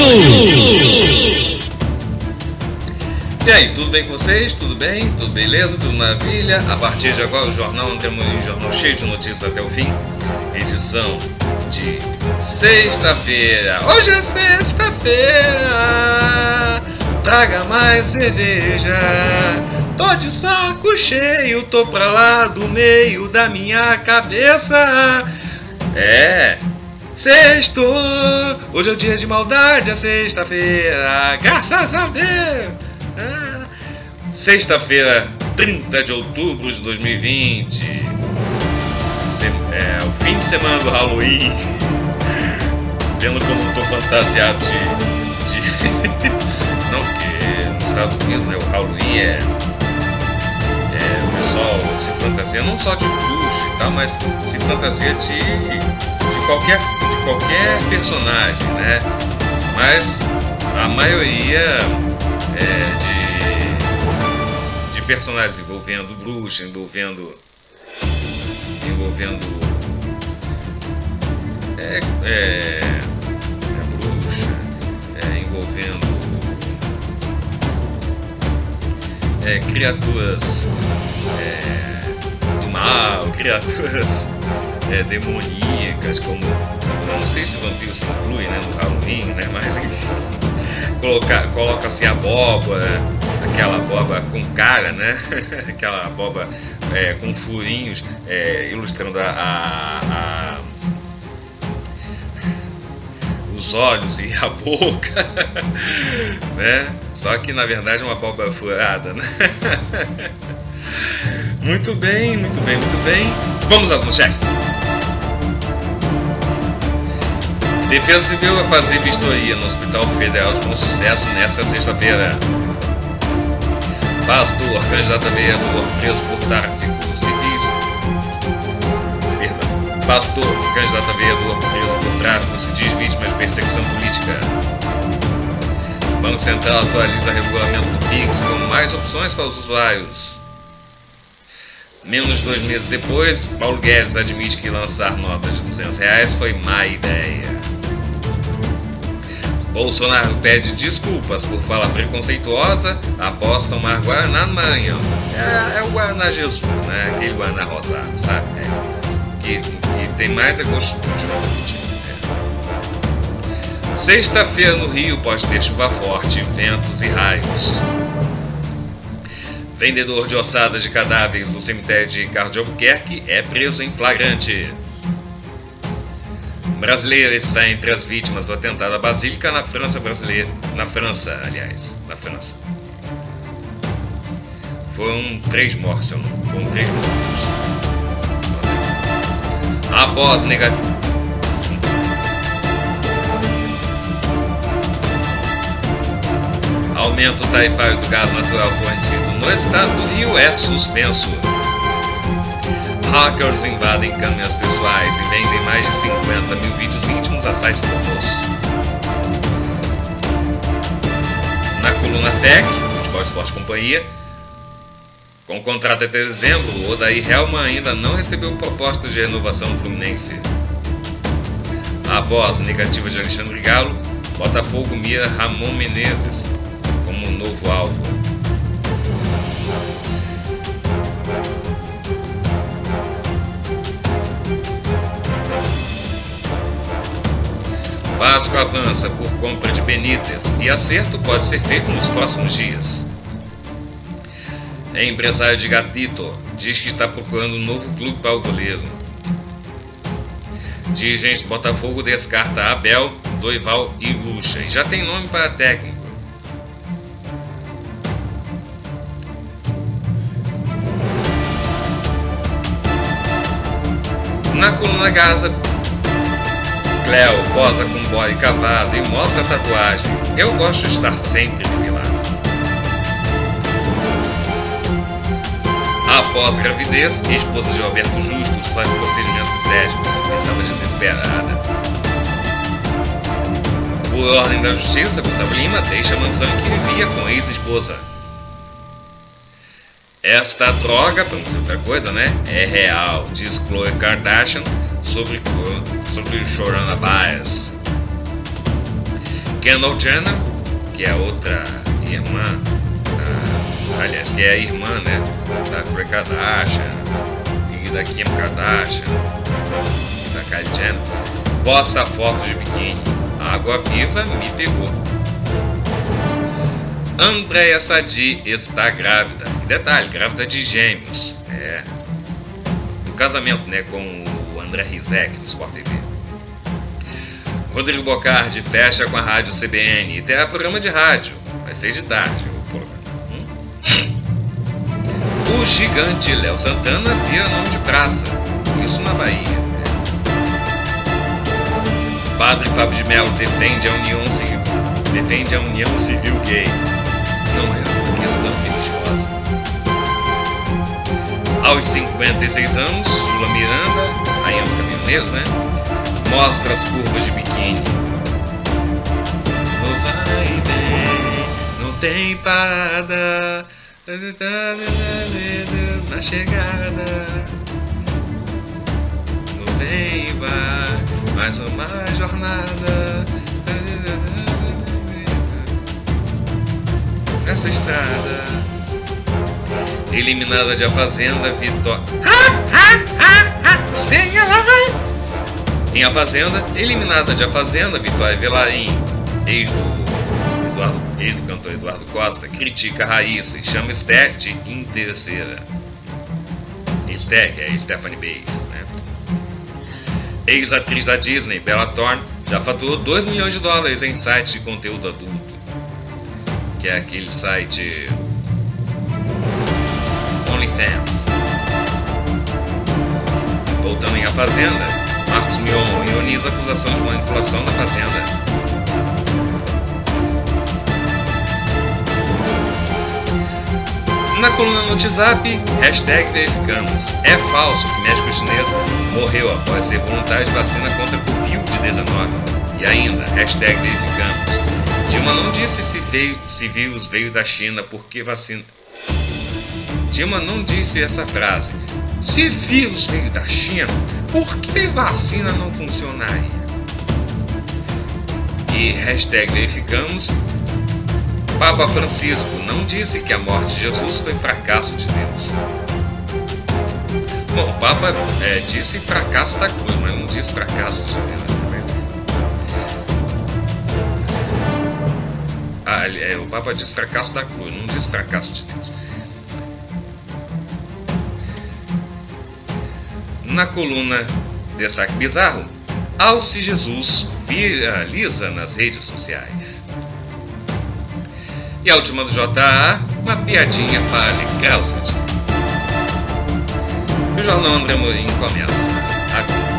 E aí, tudo bem com vocês? Tudo bem? Tudo beleza? Tudo maravilha? A partir de agora o jornal, temos um jornal cheio de notícias até o fim. Edição de sexta-feira. Hoje é sexta-feira. Traga mais cerveja. Tô de saco cheio, tô pra lá do meio da minha cabeça. Sexto, hoje é o dia de maldade, é sexta-feira, graças a Deus. Sexta-feira, 30 de outubro de 2020. É o fim de semana do Halloween. Vendo como eu tô fantasiado de... Não, porque nos Estados Unidos, né, o Halloween o pessoal se fantasia não só de bruxa e tal, mas se fantasia de qualquer personagem, né? Mas a maioria de personagens envolvendo bruxa, envolvendo bruxa, envolvendo criaturas do mal, criaturas demoníacas, como, eu não sei se o vampiro se inclui, né, no Halloween, né, mas enfim, coloca-se a abóbora, aquela abóbora com cara, né, aquela abóbora com furinhos, ilustrando os olhos e a boca, né, só que na verdade é uma abóbora furada, né. Muito bem, muito bem, muito bem. Vamos às manchetes. Defesa Civil vai fazer vistoria no Hospital Federal de Bom Sucesso nesta sexta-feira. Pastor, candidato a vereador, preso por tráfico civis. Pastor, candidato a vereador, preso por tráfico civis, vítima de perseguição política. Banco Central atualiza regulamento do Pix com mais opções para os usuários. Menos de 2 meses depois, Paulo Guedes admite que lançar notas de R$200 foi má ideia. Bolsonaro pede desculpas por fala preconceituosa após tomar Guaraná no Maranhão. É o Guaraná Jesus, né? Aquele Guaraná rosado, sabe? Que tem mais gosto de fruta. Sexta-feira no Rio pode ter chuva forte, ventos e raios. Vendedor de ossadas de cadáveres no cemitério de Carlos de Albuquerque é preso em flagrante. Brasileira está entre as vítimas do atentado à Basílica na França. Foram 3 mortos. Após negativo. Aumento tarifário do gás natural fornecido no estado do Rio é suspenso. Hackers invadem câmeras pessoais e vendem mais de 50 mil vídeos íntimos a sites pornôs. Na coluna Tech, Futebol Esporte Companhia, com contrato até dezembro, o Odair Helman ainda não recebeu propostas de renovação do Fluminense. Após negativa de Alexandre Galo, Botafogo mira Ramon Menezes como novo alvo. Vasco avança por compra de Benítez e acerto pode ser feito nos próximos dias. Empresário de Gatito diz que está procurando um novo clube para o goleiro. Dirigente do Botafogo descarta Abel, Dorival e Lucha e já tem nome para técnico. Na coluna Gaza, Cleo posa com body cavado e mostra a tatuagem. Eu gosto de estar sempre depilado. Após gravidez, esposa de Alberto Justus faz procedimentos estéticos. Estava desesperada. Por ordem da justiça, Gustavo Lima deixa a mansão em que vivia com a ex-esposa. Esta droga, para não ser outra coisa, né? É real, diz Khloe Kardashian sobre o coronavírus. Kendall Jenner, que é outra irmã, aliás, que é a irmã, né, da Khloe Kardashian e da Kim Kardashian, da Kylie Jenner, posta fotos de biquíni. A água viva me pegou. Andréa Sadi está grávida. Detalhe, grávida de gêmeos. Do casamento, né, com o André Rizek do Sport TV. Rodrigo Bocardi fecha com a rádio CBN e terá programa de rádio. Vai ser de tarde o programa. O gigante Léo Santana vira nome de praça. Isso na Bahia. Padre Fábio de Mello defende a união civil gay. Não é uma questão religiosa. Aos 56 anos, Lula Miranda, rainha dos caminhoneiros, né? Mostra as curvas de biquíni. No vai e vem, não tem parada. Na chegada. No vem e vai, mais uma jornada. Nessa estrada. Eliminada de A Fazenda, Vitória. Em A Fazenda, eliminada de A Fazenda, Vitória Velarim, ex do cantor Eduardo Costa, critica a Raíssa e chama Esté de interesseira. Esté, que é Stephanie Bays, né? Ex-atriz da Disney, Bella Thorne, já faturou $2 milhões em sites de conteúdo adulto, que é aquele site OnlyFans. Voltando em A Fazenda, Marcos Mion ironiza a acusação de manipulação na Fazenda. Na coluna no WhatsApp, #verificamos. É falso que médico chinês morreu após ser voluntário de vacina contra a Covid-19. E ainda, #verificamos. Dilma não disse se vírus veio da China porque vacina. Dilma não disse essa frase. Se vírus veio da China, por que vacina não funcionaria? E #verificamos. Papa Francisco não disse que a morte de Jesus foi fracasso de Deus. Bom, o Papa disse fracasso da cruz, mas não disse fracasso de Deus. O Papa disse fracasso da cruz, não disse fracasso de Deus. Na coluna Destaque Bizarro, Alce Jesus viraliza nas redes sociais. E a última do JA, uma piadinha para alegrar o seu dia. E o Jornal André Morim começa agora.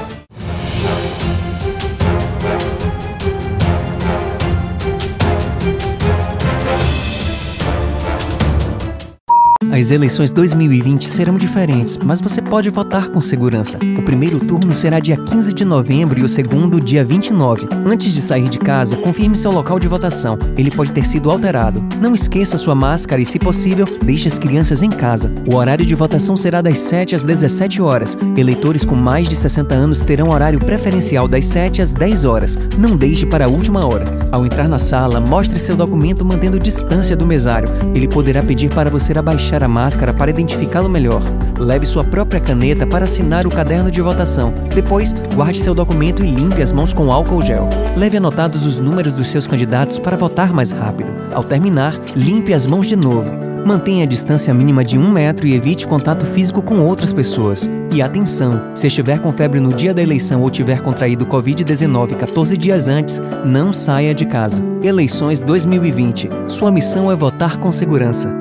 As eleições 2020 serão diferentes, mas você pode votar com segurança. O primeiro turno será dia 15 de novembro e o segundo dia 29. Antes de sair de casa, confirme seu local de votação. Ele pode ter sido alterado. Não esqueça sua máscara e, se possível, deixe as crianças em casa. O horário de votação será das 7 às 17 horas. Eleitores com mais de 60 anos terão horário preferencial das 7 às 10 horas. Não deixe para a última hora. Ao entrar na sala, mostre seu documento mantendo distância do mesário. Ele poderá pedir para você abaixar a máscara para identificá-lo melhor. Leve sua própria caneta para assinar o caderno de votação. Depois, guarde seu documento e limpe as mãos com álcool gel. Leve anotados os números dos seus candidatos para votar mais rápido. Ao terminar, limpe as mãos de novo. Mantenha a distância mínima de 1 metro e evite contato físico com outras pessoas. E atenção, se estiver com febre no dia da eleição ou tiver contraído Covid-19 14 dias antes, não saia de casa. Eleições 2020. Sua missão é votar com segurança.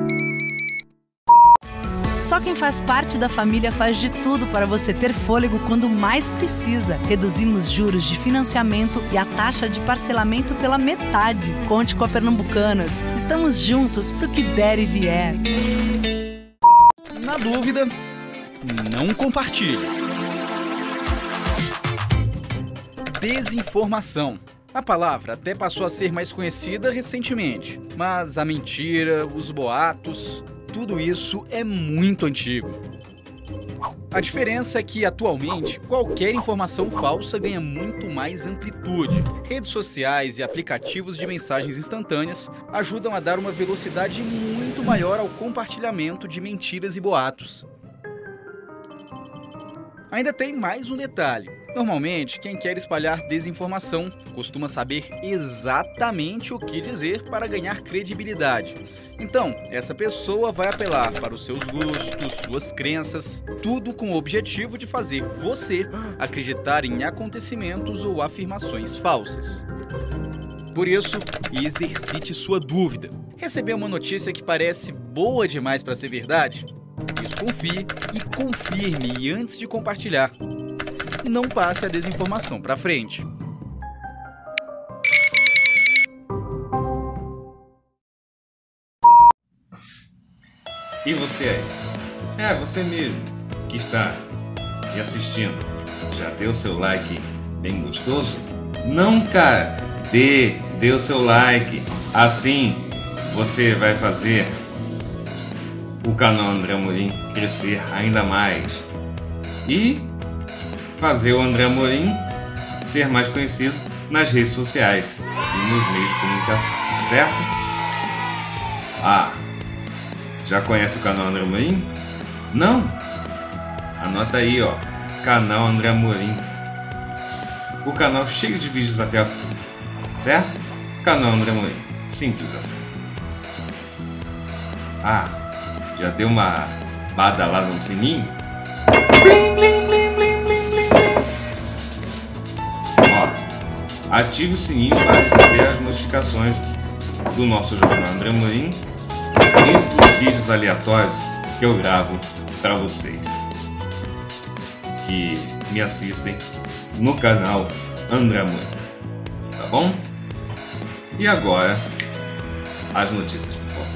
Só quem faz parte da família faz de tudo para você ter fôlego quando mais precisa. Reduzimos juros de financiamento e a taxa de parcelamento pela metade. Conte com a Pernambucanas. Estamos juntos pro que der e vier. Na dúvida, não compartilhe. Desinformação. A palavra até passou a ser mais conhecida recentemente, mas a mentira, os boatos, tudo isso é muito antigo. A diferença é que, atualmente, qualquer informação falsa ganha muito mais amplitude. atitude. Redes sociais e aplicativos de mensagens instantâneas ajudam a dar uma velocidade muito maior ao compartilhamento de mentiras e boatos. Ainda tem mais um detalhe. Normalmente, quem quer espalhar desinformação costuma saber exatamente o que dizer para ganhar credibilidade. Então, essa pessoa vai apelar para os seus gostos, suas crenças, tudo com o objetivo de fazer você acreditar em acontecimentos ou afirmações falsas. Por isso, exercite sua dúvida. Recebeu uma notícia que parece boa demais para ser verdade? Desconfie e confirme antes de compartilhar. Não passe a desinformação para frente. E você aí? Você mesmo que está me assistindo. Já deu seu like bem gostoso? Não, cara! Dê o seu like. Assim você vai fazer o canal André Amorim crescer ainda mais e fazer o André Amorim ser mais conhecido nas redes sociais e nos meios de comunicação, certo? Já conhece o canal André Amorim? Não? Anota aí, ó, canal André Amorim. O canal cheio de vídeos até a fim, certo? Canal André Amorim, simples assim. Já deu uma badalada no sininho? Blim, blim, blim, blim, blim, blim, blim. Ative o sininho para receber as notificações do nosso jornal André Amorim e dos vídeos aleatórios que eu gravo para vocês que me assistem no canal André Amorim, tá bom? E agora, as notícias, por favor.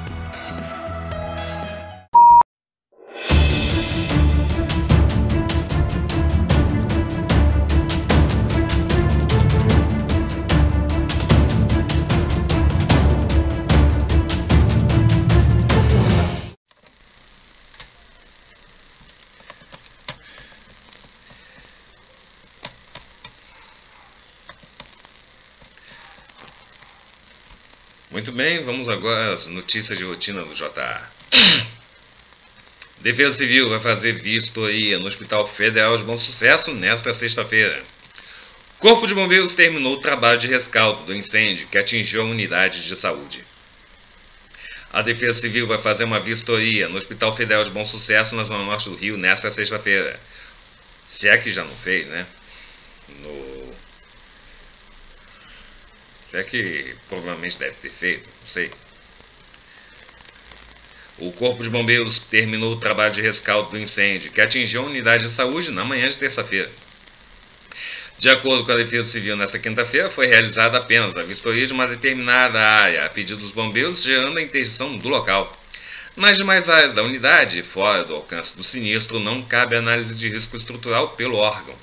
Muito bem, vamos agora às notícias de rotina do JA. Defesa Civil vai fazer vistoria no Hospital Federal de Bom Sucesso nesta sexta-feira. Corpo de Bombeiros terminou o trabalho de rescaldo do incêndio que atingiu a unidade de saúde. A Defesa Civil vai fazer uma vistoria no Hospital Federal de Bom Sucesso na Zona Norte do Rio nesta sexta-feira. Se é que já não fez, né? Se é que provavelmente deve ter feito, não sei. O Corpo de Bombeiros terminou o trabalho de rescaldo do incêndio que atingiu a unidade de saúde na manhã de terça-feira. De acordo com a Defesa Civil, nesta quinta-feira foi realizada apenas a vistoria de uma determinada área, a pedido dos bombeiros, gerando a interdição do local. Nas demais áreas da unidade, fora do alcance do sinistro, não cabe análise de risco estrutural pelo órgão.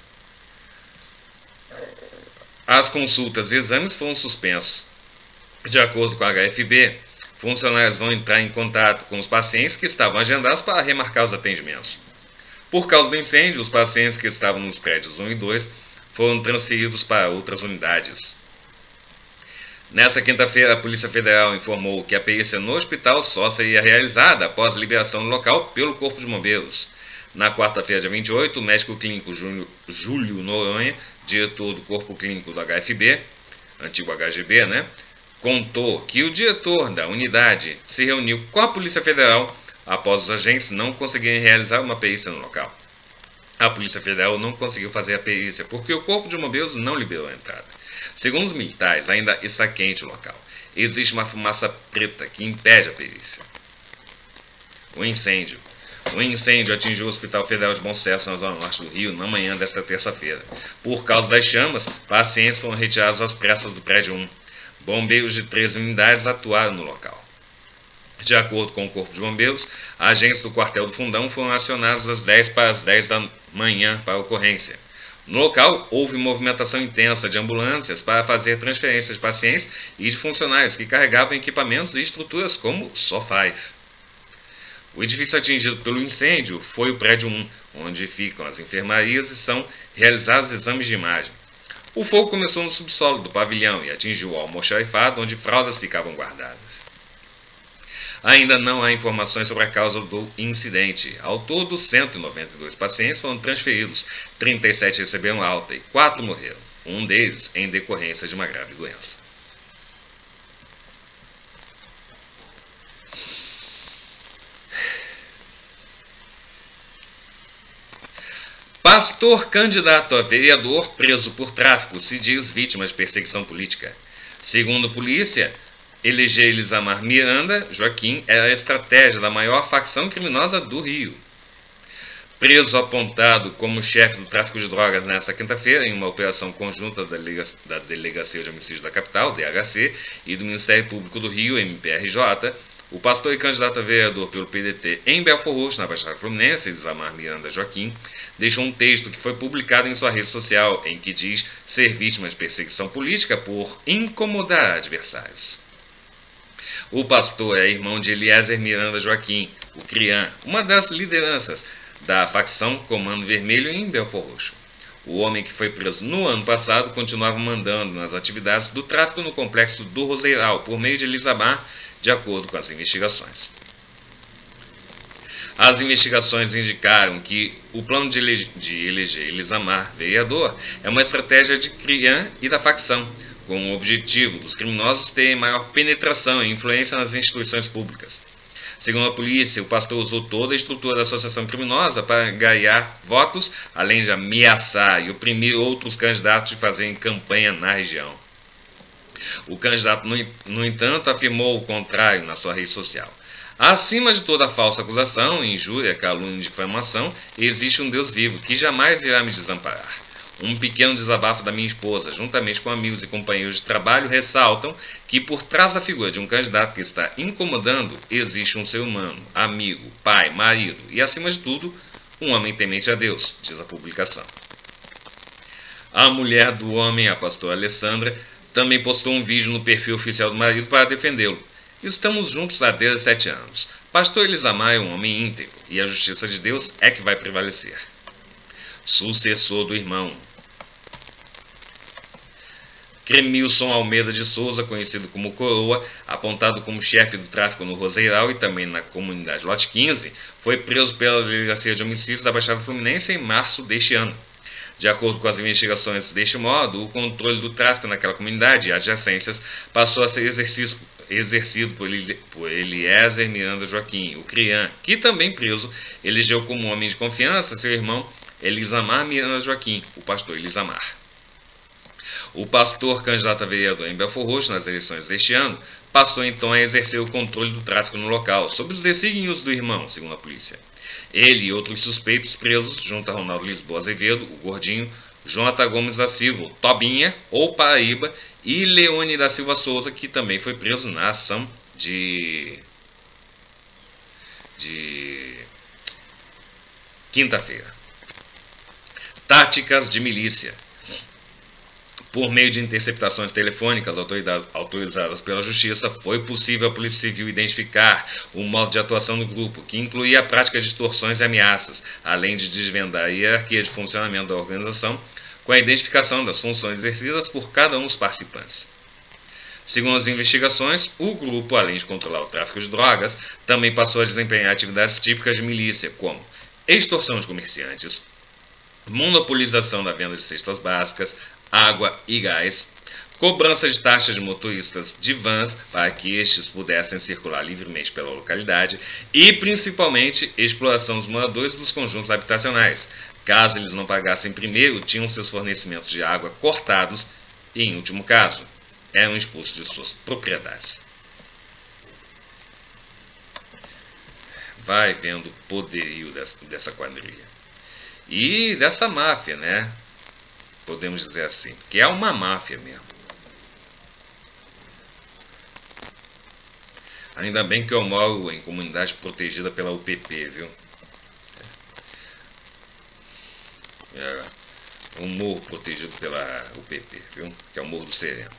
As consultas e exames foram suspensos. De acordo com a HFB, funcionários vão entrar em contato com os pacientes que estavam agendados para remarcar os atendimentos. Por causa do incêndio, os pacientes que estavam nos prédios 1 e 2 foram transferidos para outras unidades. Nesta quinta-feira, a Polícia Federal informou que a perícia no hospital só seria realizada após a liberação do local pelo Corpo de Bombeiros. Na quarta-feira, dia 28, o médico clínico Júlio Noronha, diretor do Corpo Clínico do HFB, antigo HGB, contou que o diretor da unidade se reuniu com a Polícia Federal após os agentes não conseguirem realizar uma perícia no local. A Polícia Federal não conseguiu fazer a perícia porque o Corpo de Bombeiros não liberou a entrada. Segundo os militares, ainda está quente o local. Existe uma fumaça preta que impede a perícia. O incêndio atingiu o Hospital Federal de Bom Sucesso na Zona Norte do Rio na manhã desta terça-feira. Por causa das chamas, pacientes foram retirados às pressas do prédio 1. Bombeiros de 13 unidades atuaram no local. De acordo com o Corpo de Bombeiros, agentes do quartel do Fundão foram acionados às 10 para as 10 da manhã para a ocorrência. No local, houve movimentação intensa de ambulâncias para fazer transferências de pacientes e de funcionários que carregavam equipamentos e estruturas como sofás. O edifício atingido pelo incêndio foi o prédio 1, onde ficam as enfermarias e são realizados exames de imagem. O fogo começou no subsolo do pavilhão e atingiu o almoxarifado onde fraldas ficavam guardadas. Ainda não há informações sobre a causa do incidente. Ao todo, 192 pacientes foram transferidos, 37 receberam alta e 4 morreram, um deles em decorrência de uma grave doença. Pastor candidato a vereador preso por tráfico se diz vítima de perseguição política. Segundo polícia, eleger Elisamar Miranda Joaquim era a estratégia da maior facção criminosa do Rio. Preso apontado como chefe do tráfico de drogas nesta quinta-feira em uma operação conjunta da Delegacia de Homicídio da Capital, DHC, e do Ministério Público do Rio, MPRJ, o pastor e candidato a vereador pelo PDT em Belford Roxo, na Baixada Fluminense, Elisamar Miranda Joaquim, deixou um texto que foi publicado em sua rede social, em que diz ser vítima de perseguição política por incomodar adversários. O pastor é irmão de Eliezer Miranda Joaquim, o CRIAN, uma das lideranças da facção Comando Vermelho em Belford Roxo. O homem que foi preso no ano passado continuava mandando nas atividades do tráfico no complexo do Roseiral, por meio de Elisamar, de acordo com as investigações. As investigações indicaram que o plano de eleger Elisamar vereador é uma estratégia de CRIAN e da facção, com o objetivo dos criminosos terem maior penetração e influência nas instituições públicas. Segundo a polícia, o pastor usou toda a estrutura da associação criminosa para ganhar votos, além de ameaçar e oprimir outros candidatos de fazerem campanha na região. O candidato, no entanto, afirmou o contrário na sua rede social. Acima de toda falsa acusação, injúria, calúnia e difamação, existe um Deus vivo que jamais irá me desamparar. Um pequeno desabafo da minha esposa, juntamente com amigos e companheiros de trabalho, ressaltam que por trás da figura de um candidato que está incomodando, existe um ser humano, amigo, pai, marido e, acima de tudo, um homem temente a Deus, diz a publicação. A mulher do homem, a pastora Alessandra, também postou um vídeo no perfil oficial do marido para defendê-lo. Estamos juntos há 17 anos. Pastor Elisamar é um homem íntegro e a justiça de Deus é que vai prevalecer. Sucessor do irmão. Cremilson Almeida de Souza, conhecido como Coroa, apontado como chefe do tráfico no Roseiral e também na comunidade Lote 15, foi preso pela Delegacia de Homicídios da Baixada Fluminense em março deste ano. De acordo com as investigações, deste modo, o controle do tráfico naquela comunidade e adjacências passou a ser exercido por Eliezer Miranda Joaquim, o CRIAN, que também preso, elegeu como homem de confiança seu irmão Elisamar Miranda Joaquim, o pastor Elisamar. O pastor, candidato a vereador em Belford Roxo nas eleições deste ano, passou então a exercer o controle do tráfico no local, sob os desígnios do irmão, segundo a polícia. Ele e outros suspeitos presos, junto a Ronaldo Lisboa Azevedo, o Gordinho, Jonathan Gomes da Silva, o Tobinha, ou Paraíba, e Leone da Silva Souza, que também foi preso na ação de quinta-feira. Táticas de milícia. Por meio de interceptações telefônicas autorizadas pela Justiça, foi possível a Polícia Civil identificar o modo de atuação do grupo, que incluía a prática de extorsões e ameaças, além de desvendar a hierarquia de funcionamento da organização, com a identificação das funções exercidas por cada um dos participantes. Segundo as investigações, o grupo, além de controlar o tráfico de drogas, também passou a desempenhar atividades típicas de milícia, como extorsão de comerciantes, monopolização da venda de cestas básicas, água e gás, cobrança de taxas de motoristas de vans para que estes pudessem circular livremente pela localidade e, principalmente, exploração dos moradores dos conjuntos habitacionais. Caso eles não pagassem primeiro, tinham seus fornecimentos de água cortados e, em último caso, eram expulsos de suas propriedades. Vai vendo o poderio dessa quadrilha. E dessa máfia, né? Podemos dizer assim, que é uma máfia mesmo. Ainda bem que eu moro em comunidade protegida pela UPP, viu? É um morro protegido pela UPP, viu? Que é o Morro do Sereno.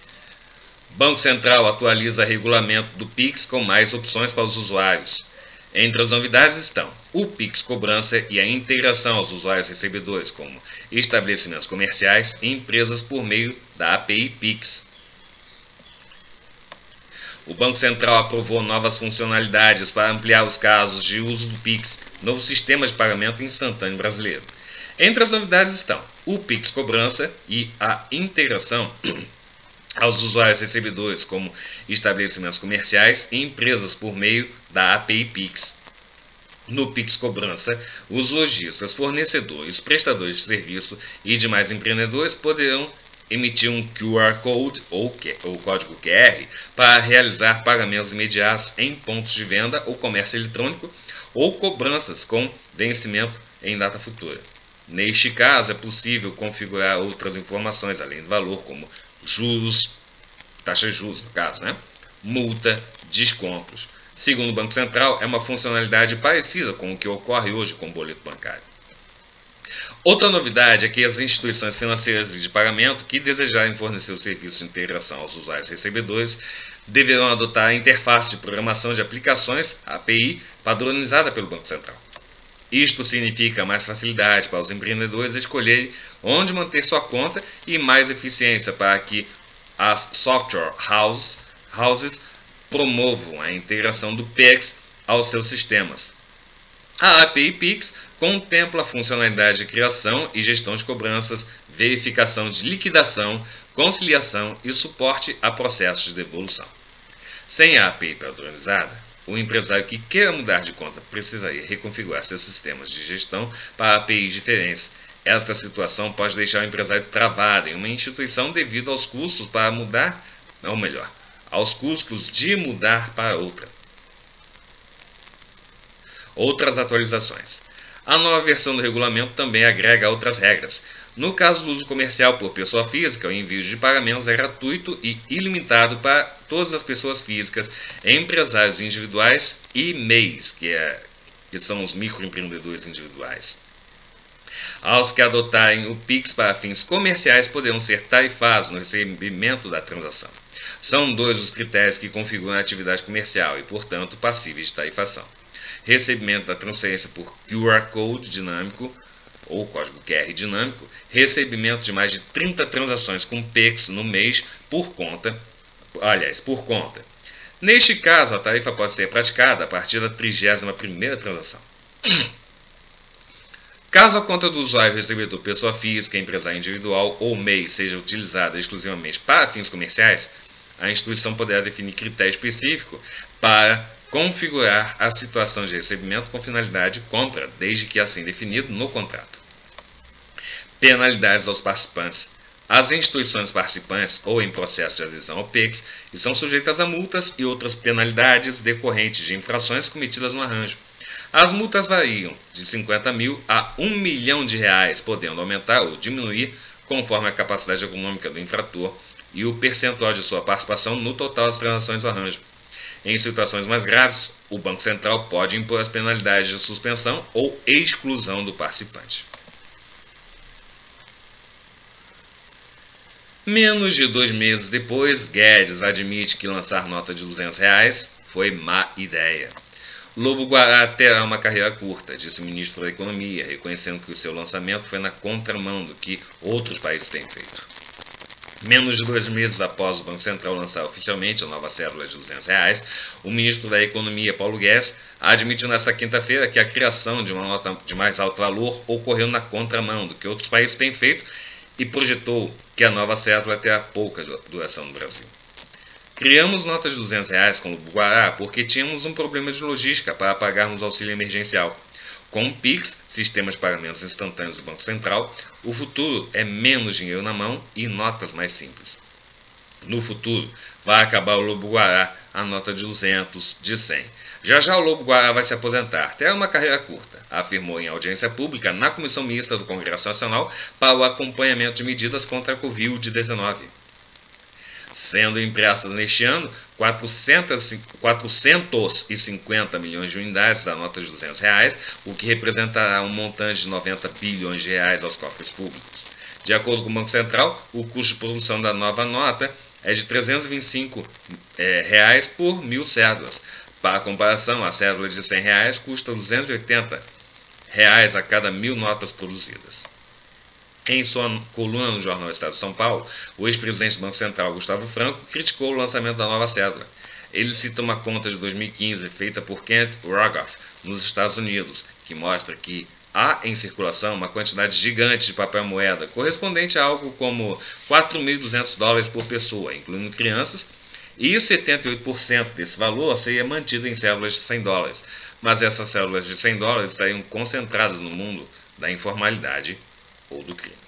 Banco Central atualiza regulamento do Pix com mais opções para os usuários. Entre as novidades estão o Pix Cobrança e a integração aos usuários recebedores, como estabelecimentos comerciais e empresas por meio da API Pix. O Banco Central aprovou novas funcionalidades para ampliar os casos de uso do Pix, novo sistema de pagamento instantâneo brasileiro. Entre as novidades estão o Pix Cobrança e a integração aos usuários recebedores, como estabelecimentos comerciais e empresas por meio da API Pix. No Pix Cobrança, os lojistas, fornecedores, prestadores de serviço e demais empreendedores poderão emitir um QR Code ou código QR para realizar pagamentos imediatos em pontos de venda ou comércio eletrônico ou cobranças com vencimento em data futura. Neste caso, é possível configurar outras informações além do valor, como juros, taxa de juros no caso, multa, descontos. Segundo o Banco Central, é uma funcionalidade parecida com o que ocorre hoje com o boleto bancário. Outra novidade é que as instituições financeiras de pagamento que desejarem fornecer o serviço de integração aos usuários recebedores deverão adotar a interface de programação de aplicações, API, padronizada pelo Banco Central. Isto significa mais facilidade para os empreendedores escolherem onde manter sua conta e mais eficiência para que as software houses promovam a integração do Pix aos seus sistemas. A API Pix contempla a funcionalidade de criação e gestão de cobranças, verificação de liquidação, conciliação e suporte a processos de devolução. Sem a API padronizada, o empresário que queira mudar de conta precisaria reconfigurar seus sistemas de gestão para APIs diferentes. Esta situação pode deixar o empresário travado em uma instituição devido aos custos para mudar, ou melhor, aos custos de mudar para outra. Outras atualizações. A nova versão do regulamento também agrega outras regras. No caso do uso comercial por pessoa física, o envio de pagamentos é gratuito e ilimitado para todas as pessoas físicas, empresários individuais e MEIs, que são os microempreendedores individuais. Aos que adotarem o Pix para fins comerciais poderão ser tarifados no recebimento da transação. São 2 os critérios que configuram a atividade comercial e, portanto, passíveis de tarifação: recebimento da transferência por QR Code dinâmico ou código QR dinâmico, recebimento de mais de 30 transações com Pix no mês por conta. Neste caso, a tarifa pode ser praticada a partir da 31ª transação. Caso a conta do usuário recebedor pessoa física, empresário individual ou MEI seja utilizada exclusivamente para fins comerciais, a instituição poderá definir critério específico para configurar a situação de recebimento com finalidade de compra, desde que assim definido no contrato. Penalidades aos participantes. As instituições participantes ou em processo de adesão ao Pix estão sujeitas a multas e outras penalidades decorrentes de infrações cometidas no arranjo. As multas variam de 50 mil a 1 milhão de reais, podendo aumentar ou diminuir conforme a capacidade econômica do infrator e o percentual de sua participação no total das transações do arranjo. Em situações mais graves, o Banco Central pode impor as penalidades de suspensão ou exclusão do participante. Menos de 2 meses depois, Guedes admite que lançar nota de R$200 foi má ideia. Lobo-Guará terá uma carreira curta, disse o ministro da Economia, reconhecendo que o seu lançamento foi na contramão do que outros países têm feito. Menos de 2 meses após o Banco Central lançar oficialmente a nova cédula de R$200, o ministro da Economia, Paulo Guedes, admitiu nesta quinta-feira que a criação de uma nota de mais alto valor ocorreu na contramão do que outros países têm feito e projetou que a nova cédula terá pouca duração no Brasil. Criamos notas de R$200 com o Lobo-Guará porque tínhamos um problema de logística para pagarmos auxílio emergencial. Com o Pix, sistema de pagamentos instantâneos do Banco Central, o futuro é menos dinheiro na mão e notas mais simples. No futuro, vai acabar o Lobo-Guará, a nota de 200, de 100. Já o Lobo-Guará vai se aposentar, terá uma carreira curta, afirmou em audiência pública na Comissão Mista do Congresso Nacional para o acompanhamento de medidas contra a Covid-19. Sendo impressas neste ano 450 milhões de unidades da nota de R$200, o que representará um montante de 90 bilhões de reais aos cofres públicos. De acordo com o Banco Central, o custo de produção da nova nota é de R$325 por 1.000 cédulas. Para comparação, a cédula de R$100 custa R$280 a cada 1.000 notas produzidas. Em sua coluna no jornal Estado de São Paulo, o ex-presidente do Banco Central, Gustavo Franco, criticou o lançamento da nova cédula. Ele cita uma conta de 2015 feita por Kent Rogoff, nos Estados Unidos, que mostra que há em circulação uma quantidade gigante de papel moeda, correspondente a algo como $4.200 por pessoa, incluindo crianças, e 78% desse valor seria mantido em cédulas de $100. Mas essas cédulas de $100 estariam concentradas no mundo da informalidade ou do crime.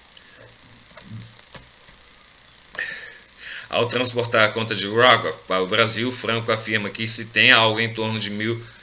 Ao transportar a conta de Rogoff para o Brasil, Franco afirma que se tem algo em torno de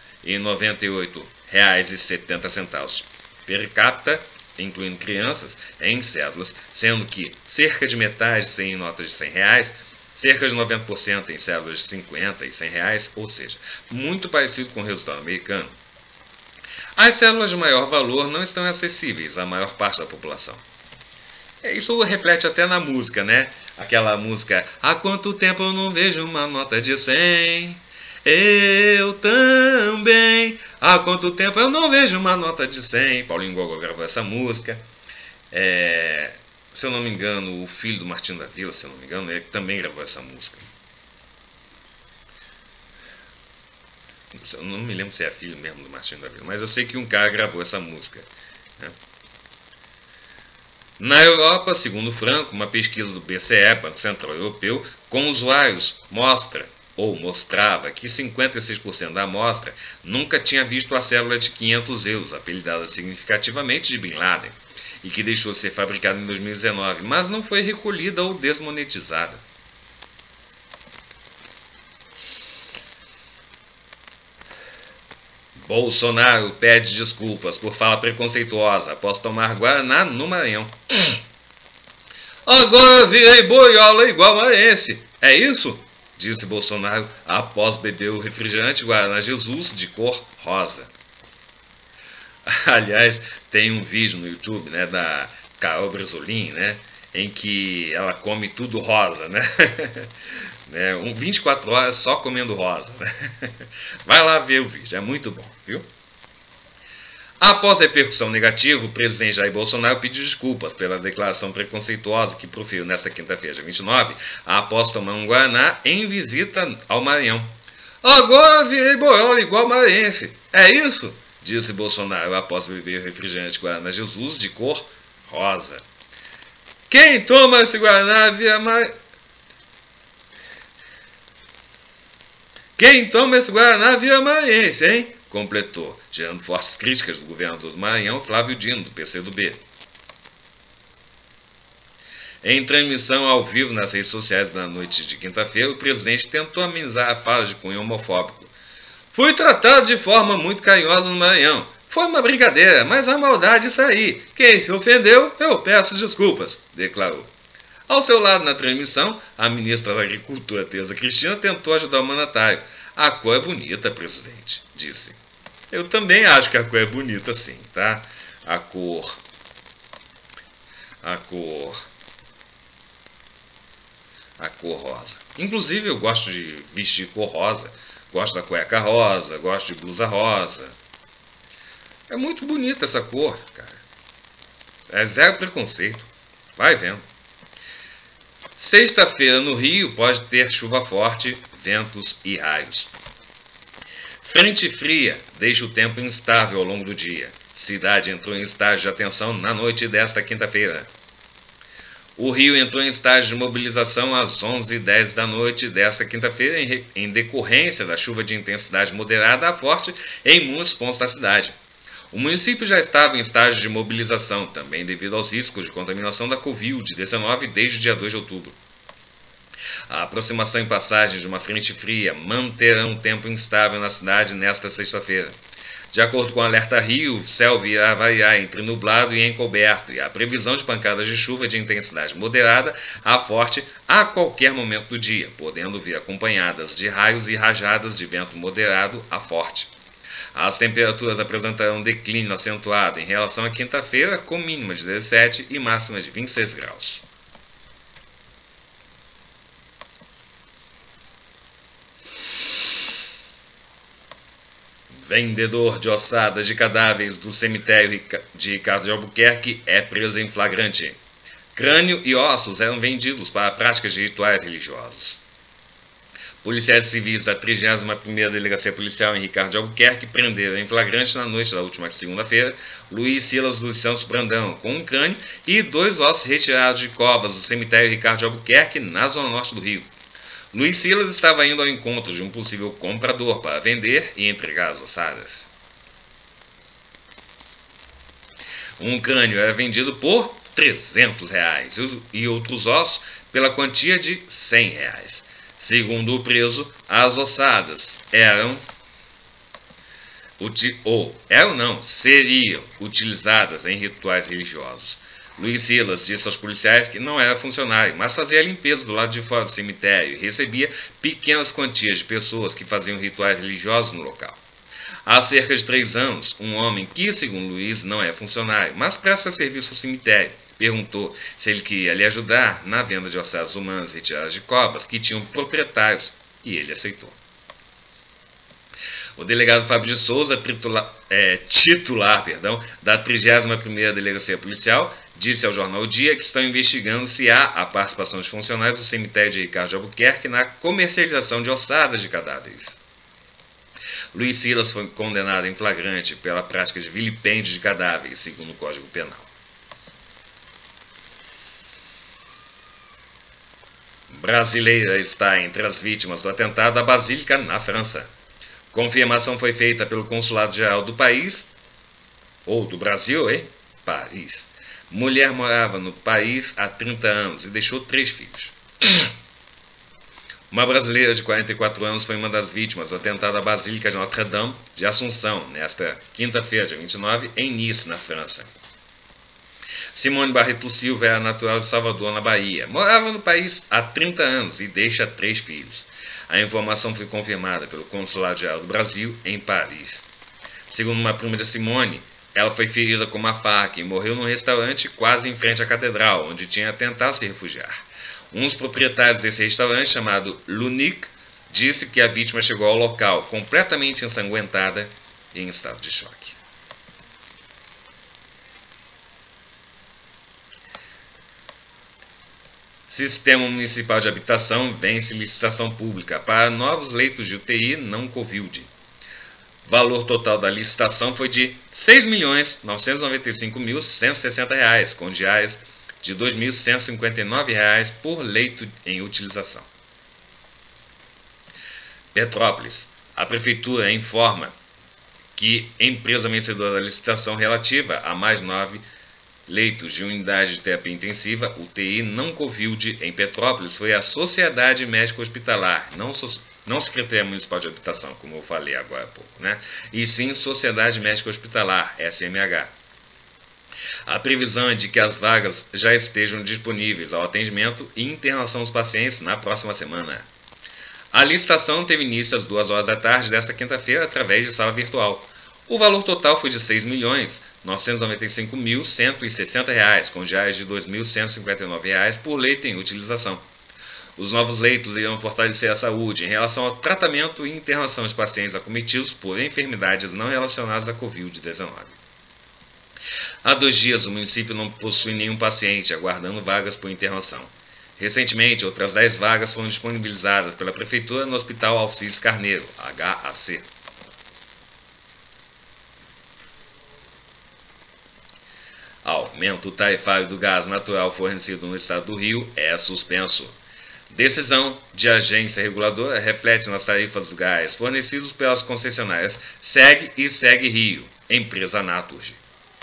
R$1.098,70 per capita, incluindo crianças, em cédulas, sendo que cerca de metade em notas de R$100, cerca de 90% em cédulas de R$50 e R$100, ou seja, muito parecido com o resultado americano. As cédulas de maior valor não estão acessíveis à maior parte da população. Isso reflete até na música, né? Aquela música, há quanto tempo eu não vejo uma nota de 100? Eu também. Há quanto tempo eu não vejo uma nota de 100? Paulinho Gogol gravou essa música. Se eu não me engano, o filho do Martinho da Vila, se eu não me engano, ele também gravou essa música. Eu não me lembro se é filho mesmo do Martinho da Vila, mas eu sei que um cara gravou essa música, né? Na Europa, segundo Franco, uma pesquisa do BCE, Banco Central Europeu, com usuários mostrava que 56% da amostra nunca tinha visto a cédula de €500, apelidada significativamente de Bin Laden, e que deixou de ser fabricada em 2019, mas não foi recolhida ou desmonetizada. Bolsonaro pede desculpas por fala preconceituosa após tomar Guaraná no Maranhão. Agora virei boiola igual maranhense. É isso? Disse Bolsonaro após beber o refrigerante Guaraná Jesus de cor rosa. Aliás, tem um vídeo no YouTube, né, da Carol Bresolim, né, em que ela come tudo rosa, né? 24 horas só comendo rosa, né? Vai lá ver o vídeo, é muito bom, viu? Após a repercussão negativa, o presidente Jair Bolsonaro pediu desculpas pela declaração preconceituosa que proferiu nesta quinta-feira, dia 29, após tomar um Guaraná em visita ao Maranhão. Agora virei boiola igual maranhense. É isso? Disse Bolsonaro após beber o refrigerante Guaraná Jesus de cor rosa. Quem toma esse Guaraná vira Quem toma esse Guaraná vira maranhense, hein? Completou, gerando fortes críticas do governador do Maranhão, Flávio Dino, do PCdoB. Em transmissão ao vivo nas redes sociais na noite de quinta-feira, o presidente tentou amenizar a fala de cunho homofóbico. Fui tratado de forma muito carinhosa no Maranhão. Foi uma brincadeira, mas a maldade está aí. Quem se ofendeu, eu peço desculpas, declarou. Ao seu lado na transmissão, a ministra da Agricultura, Tereza Cristina, tentou ajudar o mandatário. A cor é bonita, presidente, disse. Eu também acho que a cor é bonita, sim, tá? A cor rosa. Inclusive, eu gosto de vestir cor rosa. Gosto da cueca rosa, gosto de blusa rosa. É muito bonita essa cor, cara. É zero preconceito. Vai vendo. Sexta-feira no Rio pode ter chuva forte, ventos e raios. Frente fria deixa o tempo instável ao longo do dia. Cidade entrou em estágio de atenção na noite desta quinta-feira. O Rio entrou em estágio de mobilização às 11h10 da noite desta quinta-feira em decorrência da chuva de intensidade moderada a forte em muitos pontos da cidade. O município já estava em estágio de mobilização, também devido aos riscos de contaminação da Covid-19 desde o dia 2 de outubro. A aproximação e passagem de uma frente fria manterão um tempo instável na cidade nesta sexta-feira. De acordo com o Alerta Rio, o céu irá variar entre nublado e encoberto, e a previsão de pancadas de chuva de intensidade moderada a forte a qualquer momento do dia, podendo vir acompanhadas de raios e rajadas de vento moderado a forte. As temperaturas apresentarão um declínio acentuado em relação à quinta-feira, com mínima de 17 e máxima de 26 graus. Vendedor de ossadas de cadáveres do cemitério de Ricardo de Albuquerque é preso em flagrante. Crânio e ossos eram vendidos para práticas de rituais religiosos. Policiais civis da 31ª Delegacia Policial em Ricardo de Albuquerque prenderam em flagrante na noite da última segunda-feira Luiz Silas dos Santos Brandão, com um crânio e 2 ossos retirados de covas do cemitério Ricardo de Albuquerque, na zona norte do Rio. Luiz Silas estava indo ao encontro de um possível comprador para vender e entregar as ossadas. Um crânio era vendido por R$300 e outros ossos pela quantia de R$100. Segundo o preso, as ossadas seriam utilizadas em rituais religiosos. Luiz Silas disse aos policiais que não era funcionário, mas fazia a limpeza do lado de fora do cemitério e recebia pequenas quantias de pessoas que faziam rituais religiosos no local. Há cerca de 3 anos, um homem que, segundo Luiz, não é funcionário, mas presta serviço ao cemitério, perguntou se ele queria lhe ajudar na venda de ossadas humanas retiradas de covas que tinham proprietários, e ele aceitou. O delegado Fábio de Souza, titular da 31ª Delegacia Policial, disse ao jornal O Dia que estão investigando se há a participação de funcionários do cemitério de Ricardo de Albuquerque na comercialização de ossadas de cadáveres. Luiz Silas foi condenado em flagrante pela prática de vilipêndio de cadáveres, segundo o Código Penal. Brasileira está entre as vítimas do atentado à Basílica na França. Confirmação foi feita pelo Consulado-Geral do país, ou do Brasil, Paris. Mulher morava no país há 30 anos e deixou 3 filhos. Uma brasileira de 44 anos foi uma das vítimas do atentado à Basílica de Notre-Dame de Assunção, nesta quinta-feira, dia 29, em Nice, na França. Simone Barreto Silva era natural de Salvador, na Bahia. Morava no país há 30 anos e deixa 3 filhos. A informação foi confirmada pelo Consulado-Geral do Brasil em Paris. Segundo uma prima de Simone, ela foi ferida com uma faca e morreu num restaurante quase em frente à catedral, onde tinha tentado se refugiar. Um dos proprietários desse restaurante, chamado Lunique, disse que a vítima chegou ao local completamente ensanguentada e em estado de choque. Sistema Municipal de Habitação vence licitação pública para novos leitos de UTI não Covid. Valor total da licitação foi de R$ 6.995.160, com diárias de R$ 2.159 por leito em utilização. Petrópolis. A Prefeitura informa que empresa vencedora da licitação relativa a mais 9 leitos de unidade de terapia intensiva, UTI não Covid, em Petrópolis, foi a Sociedade Médica Hospitalar, não Secretaria Municipal de Habitação, como eu falei agora há pouco, e sim Sociedade Médica Hospitalar, SMH. A previsão é de que as vagas já estejam disponíveis ao atendimento e internação dos pacientes na próxima semana. A licitação teve início às 2 horas da tarde desta quinta-feira através de sala virtual. O valor total foi de R$ 6.995.160, com diárias de R$ 2.159 por leito em utilização. Os novos leitos irão fortalecer a saúde em relação ao tratamento e internação de pacientes acometidos por enfermidades não relacionadas à Covid-19. Há 2 dias, o município não possui nenhum paciente aguardando vagas por internação. Recentemente, outras 10 vagas foram disponibilizadas pela Prefeitura no Hospital Alcides Carneiro, HAC. Aumento tarifário do gás natural fornecido no estado do Rio é suspenso. Decisão de agência reguladora reflete nas tarifas do gás fornecidos pelas concessionárias SEG e SEG Rio, empresa Naturgy.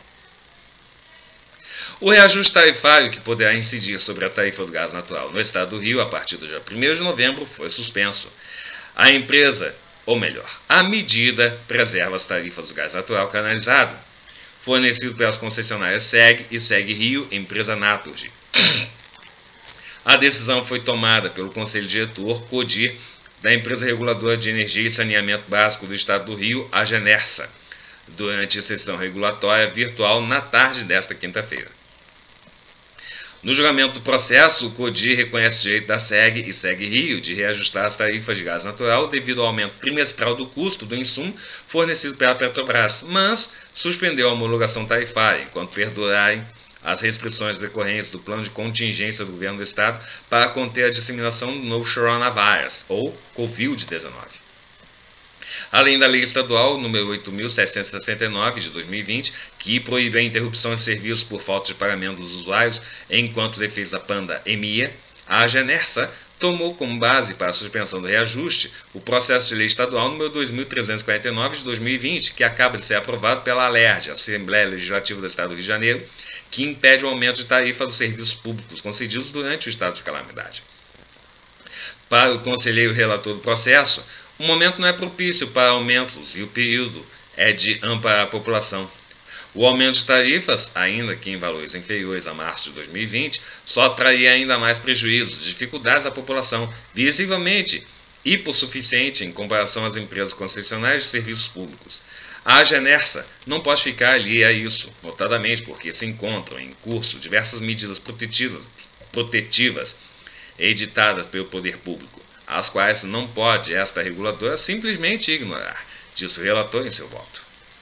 O reajuste tarifário que poderá incidir sobre a tarifa do gás natural no estado do Rio a partir do dia 1º de novembro foi suspenso. A empresa, ou melhor, a medida preserva as tarifas do gás natural canalizado, fornecido pelas concessionárias SEG e SEG Rio, empresa Naturgy. A decisão foi tomada pelo Conselho Diretor CODIR da Empresa Reguladora de Energia e Saneamento Básico do Estado do Rio, a Genersa, durante a sessão regulatória virtual na tarde desta quinta-feira. No julgamento do processo, o CODI reconhece o direito da SEG e SEG Rio de reajustar as tarifas de gás natural devido ao aumento trimestral do custo do insumo fornecido pela Petrobras, mas suspendeu a homologação tarifária enquanto perdurarem as restrições decorrentes do plano de contingência do governo do estado para conter a disseminação do novo coronavírus, ou Covid-19. Além da lei estadual número 8.769 de 2020, que proíbe a interrupção de serviços por falta de pagamento dos usuários enquanto os efeitos da pandemia, a AGENERSA tomou como base para a suspensão do reajuste o processo de lei estadual número 2.349 de 2020, que acaba de ser aprovado pela ALERJ, Assembleia Legislativa do Estado do Rio de Janeiro, que impede o aumento de tarifa dos serviços públicos concedidos durante o estado de calamidade. Para o conselheiro relator do processo, o momento não é propício para aumentos e o período é de amparar a população. O aumento de tarifas, ainda que em valores inferiores a março de 2020, só traria ainda mais prejuízos, dificuldades à população, visivelmente hipossuficiente em comparação às empresas concessionárias de serviços públicos. A AGENERSA não pode ficar ali a isso, notadamente porque se encontram em curso diversas medidas protetivas editadas pelo poder público, as quais não pode esta reguladora simplesmente ignorar, disse o relator em seu voto.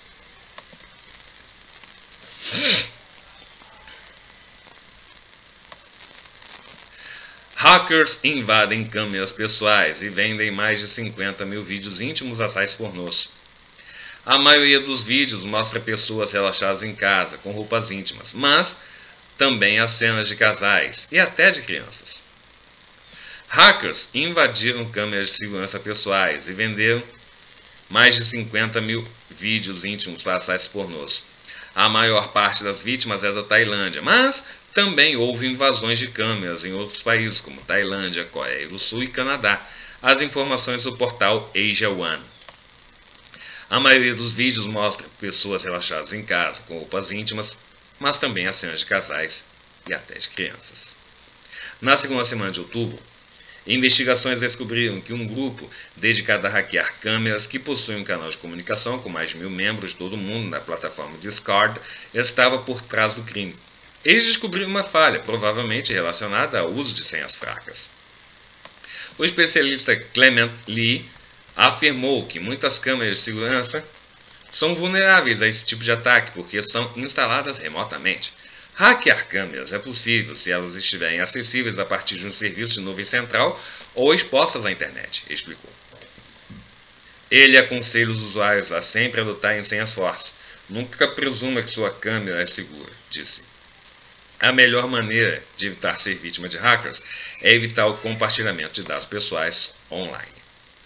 Hackers invadem câmeras pessoais e vendem mais de 50 mil vídeos íntimos a sites pornôs. A maioria dos vídeos mostra pessoas relaxadas em casa, com roupas íntimas, mas também há cenas de casais e até de crianças. Hackers invadiram câmeras de segurança pessoais e venderam mais de 50 mil vídeos íntimos para sites pornôs. A maior parte das vítimas é da Tailândia, mas também houve invasões de câmeras em outros países, como Tailândia, Coreia do Sul e Canadá. As informações do portal Asia One. A maioria dos vídeos mostra pessoas relaxadas em casa, com roupas íntimas, mas também há cenas de casais e até de crianças. Na segunda semana de outubro, investigações descobriram que um grupo dedicado a hackear câmeras que possui um canal de comunicação com mais de 1.000 membros de todo o mundo na plataforma Discord estava por trás do crime. Eles descobriram uma falha, provavelmente relacionada ao uso de senhas fracas. O especialista Clement Lee afirmou que muitas câmeras de segurança são vulneráveis a esse tipo de ataque porque são instaladas remotamente. Hackear câmeras é possível se elas estiverem acessíveis a partir de um serviço de nuvem central ou expostas à internet, explicou. Ele aconselha os usuários a sempre adotarem senhas fortes. Nunca presuma que sua câmera é segura, disse. A melhor maneira de evitar ser vítima de hackers é evitar o compartilhamento de dados pessoais online.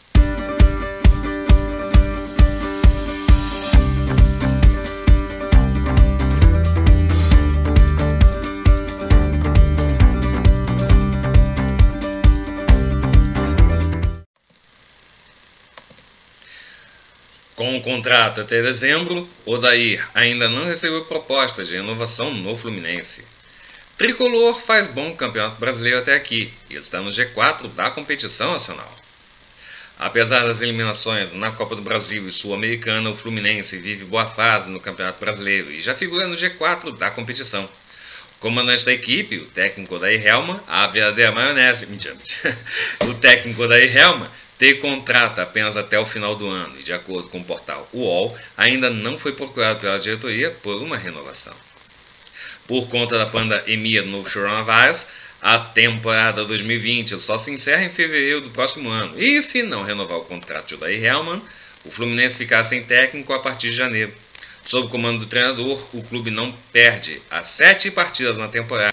Com o contrato até dezembro, Odair ainda não recebeu proposta de renovação no Fluminense. Tricolor faz bom campeonato brasileiro até aqui e está no G4 da competição nacional. Apesar das eliminações na Copa do Brasil e Sul-Americana, o Fluminense vive boa fase no Campeonato Brasileiro e já figura no G4 da competição. O comandante da equipe, o técnico Odair Helman, a verdadeira maionese, o técnico Odair Helman, tem contrato apenas até o final do ano e, de acordo com o portal UOL, ainda não foi procurado pela diretoria por uma renovação. Por conta da pandemia do novo coronavírus, a temporada 2020 só se encerra em fevereiro do próximo ano. E se não renovar o contrato de Odair Helman, o Fluminense ficará sem técnico a partir de janeiro. Sob o comando do treinador, o clube não perde as 7 partidas na temporada.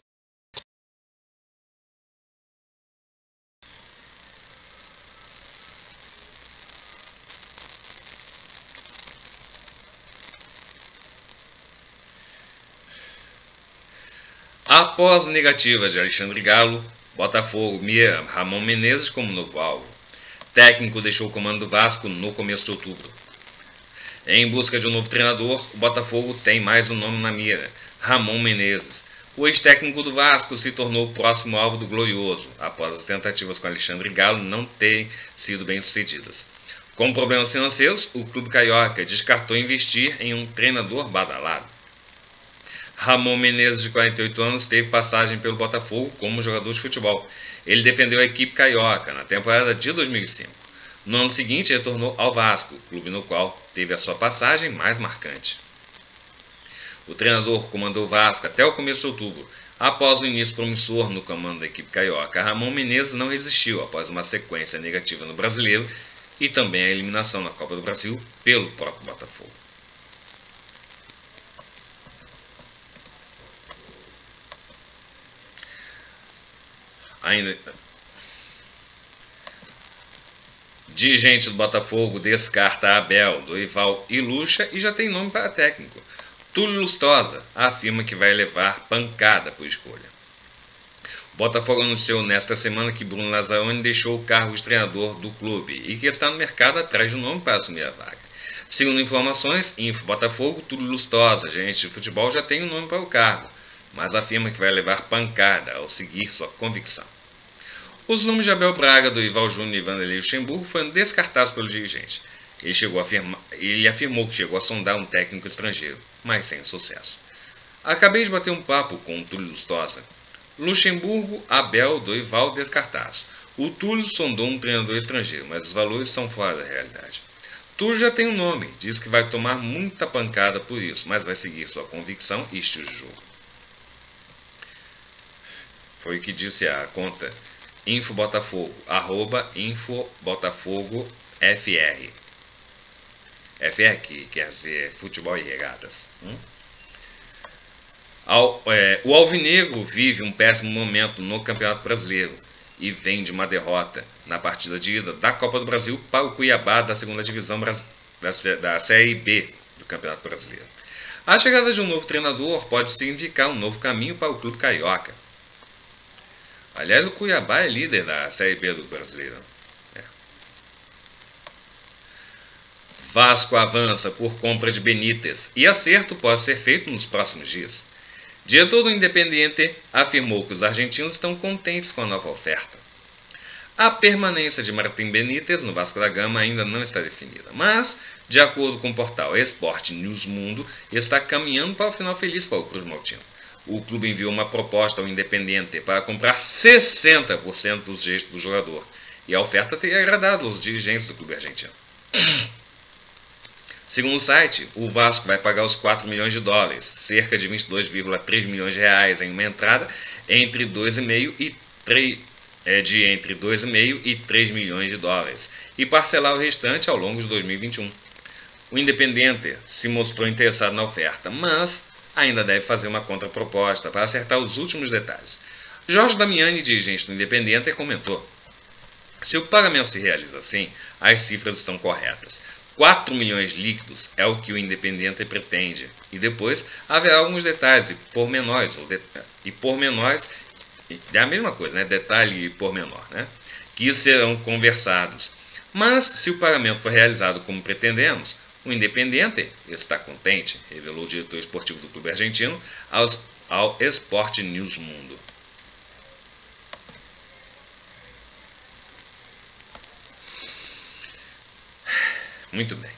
Após negativa de Alexandre Galo, Botafogo mira Ramon Menezes como novo alvo. Técnico deixou o comando do Vasco no começo de outubro. Em busca de um novo treinador, o Botafogo tem mais um nome na mira, Ramon Menezes. O ex-técnico do Vasco se tornou o próximo alvo do Glorioso, após as tentativas com Alexandre Galo não terem sido bem-sucedidas. Com problemas financeiros, o clube carioca descartou investir em um treinador badalado. Ramon Menezes, de 48 anos, teve passagem pelo Botafogo como jogador de futebol. Ele defendeu a equipe carioca na temporada de 2005. No ano seguinte, retornou ao Vasco, clube no qual teve a sua passagem mais marcante. O treinador comandou o Vasco até o começo de outubro. Após o início promissor no comando da equipe carioca, Ramon Menezes não resistiu após uma sequência negativa no Brasileiro e também a eliminação na Copa do Brasil pelo próprio Botafogo. Dirigente do Botafogo descarta Abel, Dorival e Lucha e já tem nome para técnico. Túlio Lustosa afirma que vai levar pancada por escolha. O Botafogo anunciou nesta semana que Bruno Lazzaroni deixou o cargo de treinador do clube e que está no mercado atrás de um nome para assumir a vaga. Segundo informações, Info Botafogo, Túlio Lustosa, gerente de futebol, já tem um nome para o cargo, mas afirma que vai levar pancada ao seguir sua convicção. Os nomes de Abel Braga, Dorival Júnior e Vanderlei Luxemburgo foram descartados pelo dirigente. Ele afirmou que chegou a sondar um técnico estrangeiro, mas sem sucesso. Acabei de bater um papo com o Túlio Lustosa. Luxemburgo, Abel, Dorival descartados. O Túlio sondou um treinador estrangeiro, mas os valores são fora da realidade. Túlio já tem um nome, diz que vai tomar muita pancada por isso, mas vai seguir sua convicção e estilo de jogo. Foi o que disse a conta Info Botafogo, @InfoBotafogoFR. FR, que quer dizer futebol e regatas. O Alvinegro vive um péssimo momento no Campeonato Brasileiro e vem de uma derrota na partida de ida da Copa do Brasil para o Cuiabá da segunda divisão da Série B do Campeonato Brasileiro. A chegada de um novo treinador pode significar um novo caminho para o clube carioca. Aliás, o Cuiabá é líder da Série B do Brasileiro. Vasco avança por compra de Benítez e acerto pode ser feito nos próximos dias. Diretor do Independiente afirmou que os argentinos estão contentes com a nova oferta. A permanência de Martín Benítez no Vasco da Gama ainda não está definida, mas, de acordo com o portal Sport News Mundo, está caminhando para o final feliz para o Cruz Maltino. O clube enviou uma proposta ao Independiente para comprar 60% dos direitos do jogador, e a oferta teria agradado os dirigentes do clube argentino. Segundo o site, o Vasco vai pagar os 4 milhões de dólares, cerca de 22,3 milhões de reais em uma entrada entre 2,5 e 3 milhões de dólares, e parcelar o restante ao longo de 2021. O Independiente se mostrou interessado na oferta, mas ainda deve fazer uma contraproposta para acertar os últimos detalhes. Jorge Damiani, dirigente do Independiente, comentou: se o pagamento se realiza assim, as cifras estão corretas. 4 milhões líquidos é o que o Independiente pretende, e depois haverá alguns detalhes e pormenores, é a mesma coisa, né? Detalhe e pormenor, né? Que serão conversados. Mas, se o pagamento for realizado como pretendemos, o Independiente está contente, revelou o diretor esportivo do clube argentino ao Sport News Mundo. Muito bem.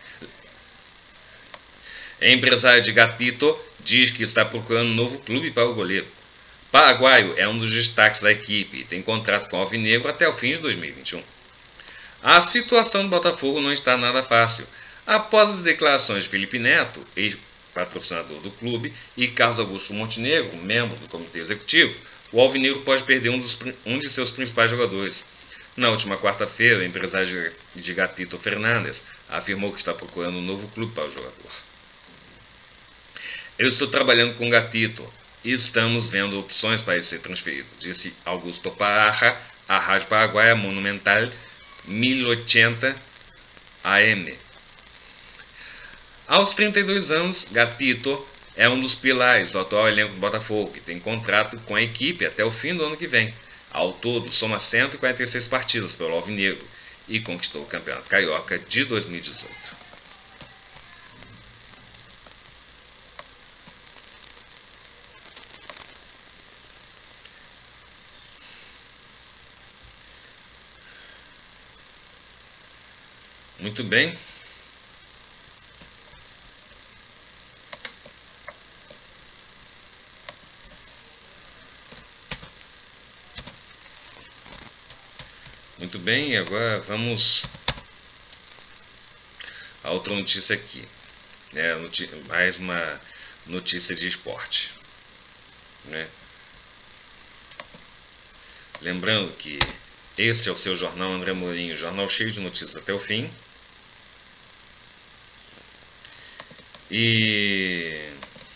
Empresário de Gatito diz que está procurando um novo clube para o goleiro. Paraguaio é um dos destaques da equipe e tem contrato com o Alvinegro até o fim de 2021. A situação do Botafogo não está nada fácil. Após as declarações de Felipe Neto, ex-patrocinador do clube, e Carlos Augusto Montenegro, membro do comitê executivo, o Alvinegro pode perder um de seus principais jogadores. Na última quarta-feira, o empresário de Gatito, Fernandes, afirmou que está procurando um novo clube para o jogador. Eu estou trabalhando com Gatito e estamos vendo opções para ele ser transferido, disse Augusto Parra à Rádio Paraguaia Monumental 1080 AM. Aos 32 anos, Gatito é um dos pilares do atual elenco do Botafogo, que tem contrato com a equipe até o fim do ano que vem. Ao todo, soma 146 partidas pelo Alvinegro e conquistou o Campeonato Carioca de 2018. Muito bem. Muito bem, e agora vamos a outra notícia aqui. Mais uma notícia de esporte, né? Lembrando que este é o seu Jornal André Mourinho, jornal cheio de notícias até o fim. E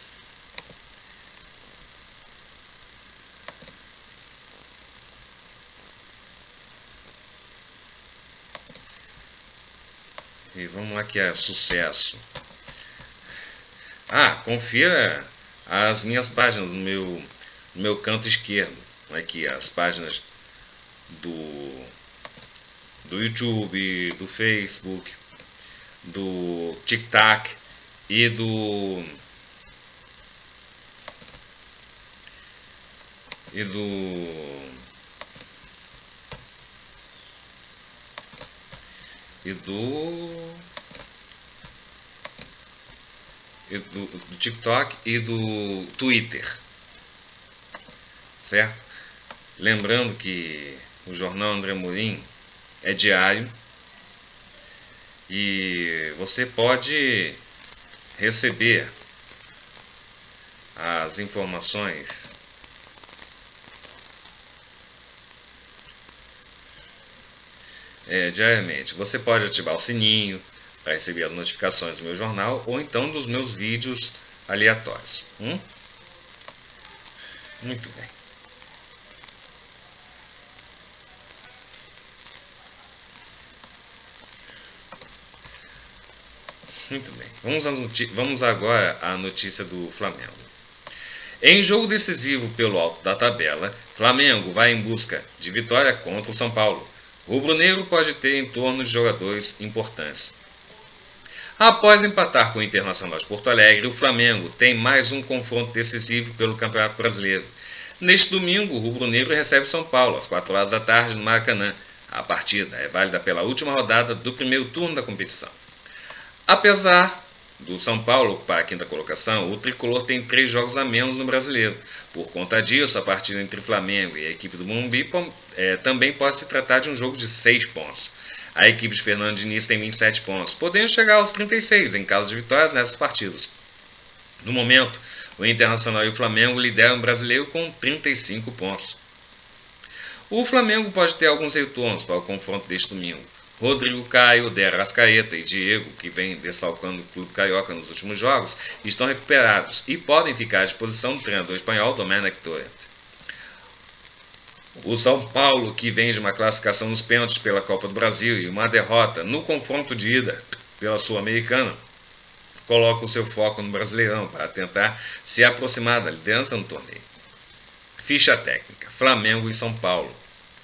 vamos lá que é sucesso. Confira as minhas páginas no meu canto esquerdo. Aqui as páginas do YouTube, do Facebook, do TikTok e do TikTok e do Twitter, certo? Lembrando que o Jornal André Mourinho é diário e você pode receber as informações diariamente. Você pode ativar o sininho para receber as notificações do meu jornal ou então dos meus vídeos aleatórios. Muito bem. Muito bem. Vamos agora à notícia do Flamengo. Em jogo decisivo pelo alto da tabela, Flamengo vai em busca de vitória contra o São Paulo. O rubro-negro pode ter em torno de jogadores importantes. Após empatar com o Internacional de Porto Alegre, o Flamengo tem mais um confronto decisivo pelo Campeonato Brasileiro. Neste domingo, o rubro-negro recebe São Paulo às 4 horas da tarde no Maracanã. A partida é válida pela última rodada do primeiro turno da competição. Apesar do São Paulo ocupar a quinta colocação, o tricolor tem 3 jogos a menos no Brasileiro. Por conta disso, a partida entre Flamengo e a equipe do Morumbi também pode se tratar de um jogo de 6 pontos. A equipe de Fernando Diniz tem 27 pontos, podendo chegar aos 36 em caso de vitórias nessas partidas. No momento, o Internacional e o Flamengo lideram o Brasileiro com 35 pontos. O Flamengo pode ter alguns retornos para o confronto deste domingo. Rodrigo Caio, De Arrascaeta e Diego, que vem desfalcando o clube carioca nos últimos jogos, estão recuperados e podem ficar à disposição do treinador espanhol Domenech Torrent. O São Paulo, que vem de uma classificação nos pênaltis pela Copa do Brasil e uma derrota no confronto de ida pela Sul-Americana, coloca o seu foco no Brasileirão para tentar se aproximar da liderança no torneio. Ficha técnica: Flamengo e São Paulo.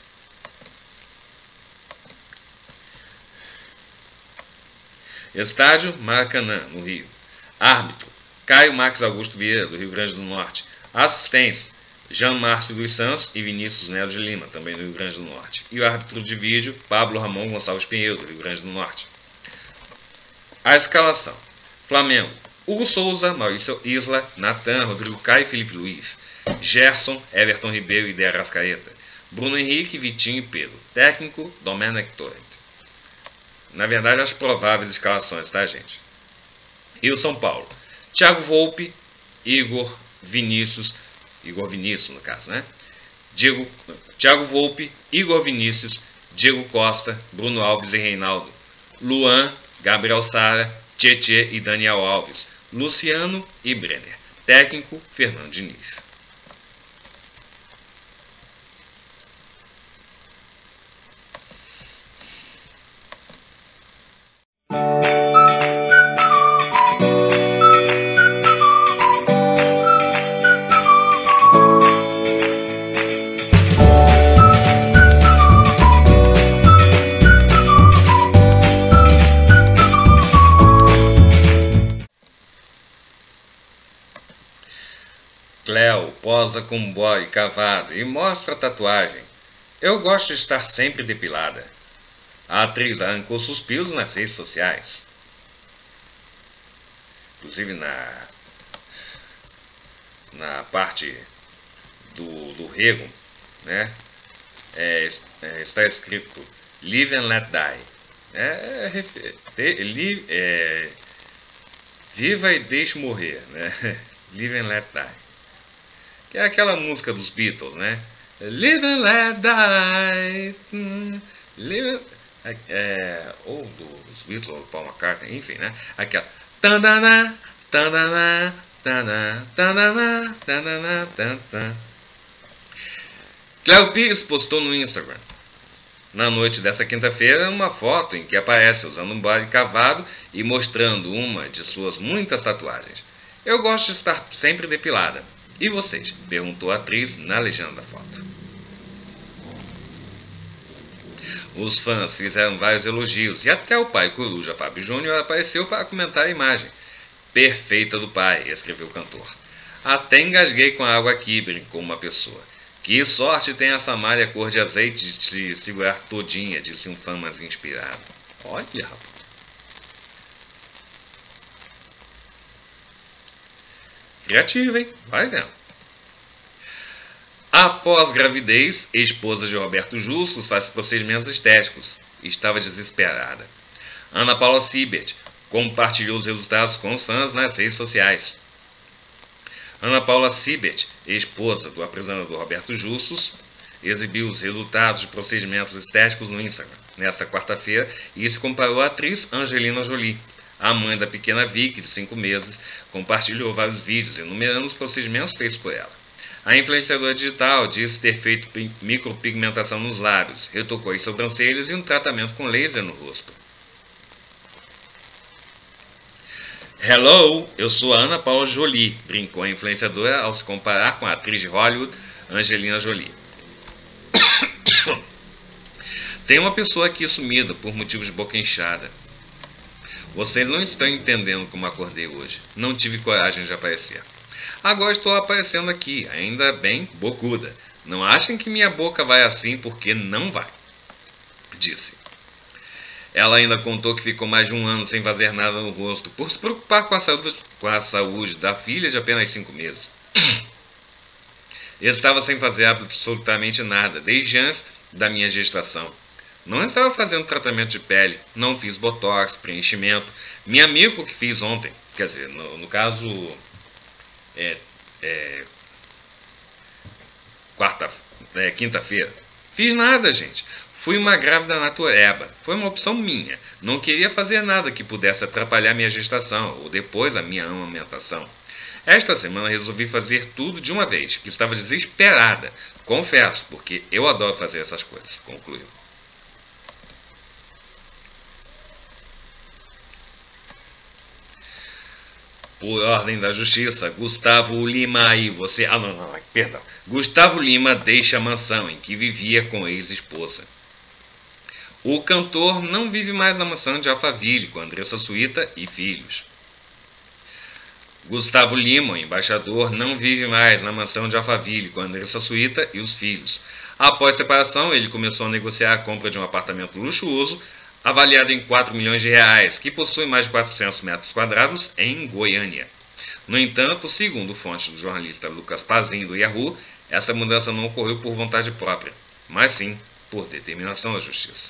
Estádio Maracanã, no Rio. Árbitro: Caio Max Augusto Vieira, do Rio Grande do Norte. Assistentes: Jean Márcio dos Santos e Vinícius Nelo de Lima, também do Rio Grande do Norte. E o árbitro de vídeo: Pablo Ramon Gonçalves Pinheiro, do Rio Grande do Norte. A escalação: Flamengo: Hugo Souza, Maurício Isla, Natan, Rodrigo Caio e Felipe Luiz. Gerson, Everton Ribeiro e De Arrascaeta. Bruno Henrique, Vitinho e Pedro. Técnico: Domenech Torrent. Na verdade, as prováveis escalações, tá, gente? E o São Paulo: Thiago Volpi, Igor Vinícius no caso, né? Thiago Volpi, Igor Vinícius, Diego Costa, Bruno Alves e Reinaldo. Luan, Gabriel Sara, Tietê e Daniel Alves. Luciano e Brenner. Técnico: Fernando Diniz. Cleo posa com boy cavado e mostra a tatuagem. Eu gosto de estar sempre depilada. A atriz arrancou suspiros nas redes sociais. Inclusive na parte do rego, né, está escrito: Live and Let Die. Viva e deixe morrer, né? Live and Let Die. Que é aquela música dos Beatles, né? Live and Let Die. Ou dos Beatles, ou do Paul McCartney, enfim, né? Aquela. Tanana, tanana, tanana, tanana, tanana, tanana. Cléo Pires postou no Instagram, na noite desta quinta-feira, uma foto em que aparece usando um body cavado e mostrando uma de suas muitas tatuagens. Eu gosto de estar sempre depilada. E vocês? Perguntou a atriz na legenda da foto. Os fãs fizeram vários elogios e até o pai coruja Fábio Júnior apareceu para comentar a imagem. Perfeita do pai, escreveu o cantor. Até engasguei com a água aqui, brincou uma pessoa. Que sorte tem essa malha cor de azeite de se segurar todinha, disse um fã mais inspirado. Olha, rapaz. Criativo, hein? Vai vendo. Após gravidez, esposa de Roberto Justus faz procedimentos estéticos. Estava desesperada. Ana Paula Sibert compartilhou os resultados com os fãs nas redes sociais. Ana Paula Sibert, esposa do apresentador Roberto Justus, exibiu os resultados de procedimentos estéticos no Instagram nesta quarta-feira e se comparou à atriz Angelina Jolie. A mãe da pequena Vicky, de 5 meses, compartilhou vários vídeos enumerando os procedimentos feitos por ela. A influenciadora digital disse ter feito micropigmentação nos lábios, retocou as sobrancelhas e um tratamento com laser no rosto. Hello, eu sou a Ana Paula Jolie, brincou a influenciadora ao se comparar com a atriz de Hollywood, Angelina Jolie. Tem uma pessoa aqui sumida por motivos de boca inchada. Vocês não estão entendendo como acordei hoje. Não tive coragem de aparecer. Agora estou aparecendo aqui, ainda bem bocuda. Não achem que minha boca vai assim, porque não vai, disse. Ela ainda contou que ficou mais de um ano sem fazer nada no rosto, por se preocupar com a saúde da filha de apenas 5 meses. Eu estava sem fazer absolutamente nada, desde antes da minha gestação. Não estava fazendo tratamento de pele, não fiz botox, preenchimento. Minha amiga que fiz ontem, quer dizer, no caso, quinta-feira. Fiz nada, gente. Fui uma grávida natureba. Foi uma opção minha. Não queria fazer nada que pudesse atrapalhar minha gestação ou depois a minha amamentação. Esta semana resolvi fazer tudo de uma vez, que estava desesperada. Confesso, porque eu adoro fazer essas coisas, concluiu. Por ordem da justiça, Gustavo Lima Gustavo Lima deixa a mansão em que vivia com ex-esposa. O cantor não vive mais na mansão de Alphaville com Andressa Suíta e filhos. Gustavo Lima, o embaixador, não vive mais na mansão de Alphaville com Andressa Suíta e os filhos. Após a separação, ele começou a negociar a compra de um apartamento luxuoso avaliado em 4 milhões de reais, que possui mais de 400 metros quadrados em Goiânia. No entanto, segundo fontes do jornalista Lucas Pazin do Yahoo, essa mudança não ocorreu por vontade própria, mas sim por determinação da justiça.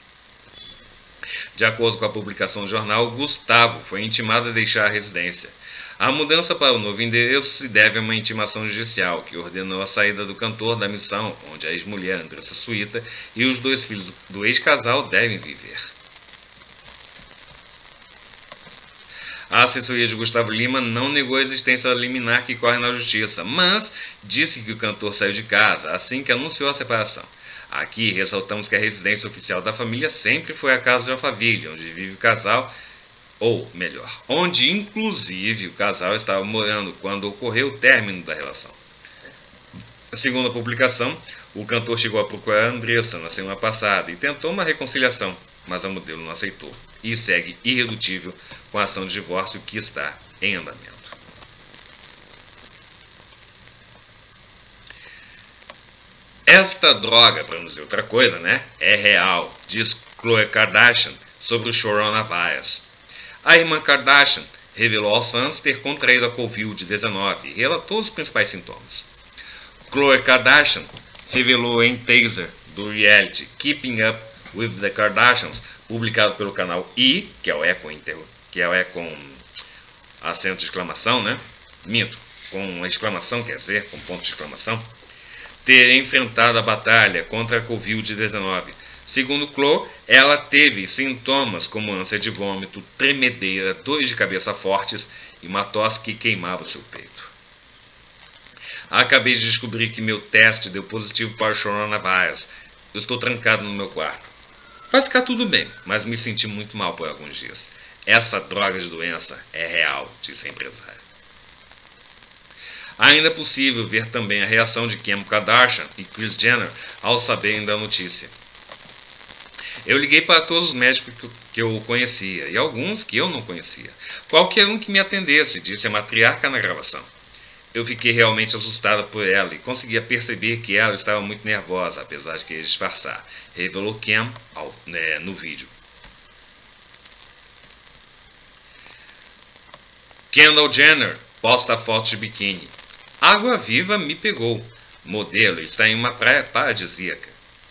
De acordo com a publicação do jornal, Gustavo foi intimado a deixar a residência. A mudança para o novo endereço se deve a uma intimação judicial que ordenou a saída do cantor da missão, onde a ex-mulher Andressa Suíta e os 2 filhos do ex-casal devem viver. A assessoria de Gustavo Lima não negou a existência da liminar que corre na justiça, mas disse que o cantor saiu de casa assim que anunciou a separação. Aqui ressaltamos que a residência oficial da família sempre foi a casa de Alphaville, onde vive o casal, ou melhor, onde inclusive o casal estava morando quando ocorreu o término da relação. Segundo a publicação, o cantor chegou a procurar a Andressa na semana passada e tentou uma reconciliação, mas a modelo não aceitou e segue irredutível com a ação de divórcio que está em andamento. Esta droga, para não dizer outra coisa, né, é real, diz Khloe Kardashian sobre o coronavírus. A irmã Kardashian revelou aos fãs ter contraído a Covid-19 e relatou os principais sintomas. Khloe Kardashian revelou em teaser do reality Keeping Up with the Kardashians, publicado pelo canal E, que é o E com acento de exclamação, né? Minto, com exclamação, quer dizer, com ponto de exclamação, ter enfrentado a batalha contra a Covid-19. Segundo Khloe, ela teve sintomas como ânsia de vômito, tremedeira, dores de cabeça fortes e uma tosse que queimava o seu peito. Acabei de descobrir que meu teste deu positivo para o coronavírus. Eu estou trancado no meu quarto. Vai ficar tudo bem, mas me senti muito mal por alguns dias. Essa droga de doença é real, disse a empresária. Ainda é possível ver também a reação de Kim Kardashian e Kris Jenner ao saberem da notícia. Eu liguei para todos os médicos que eu conhecia e alguns que eu não conhecia. Qualquer um que me atendesse, disse a matriarca na gravação. Eu fiquei realmente assustada por ela e conseguia perceber que ela estava muito nervosa, apesar de querer disfarçar, revelou Kim no vídeo. Kendall Jenner posta fotos de biquíni. Água viva me pegou. Modelo está em uma praia paradisíaca.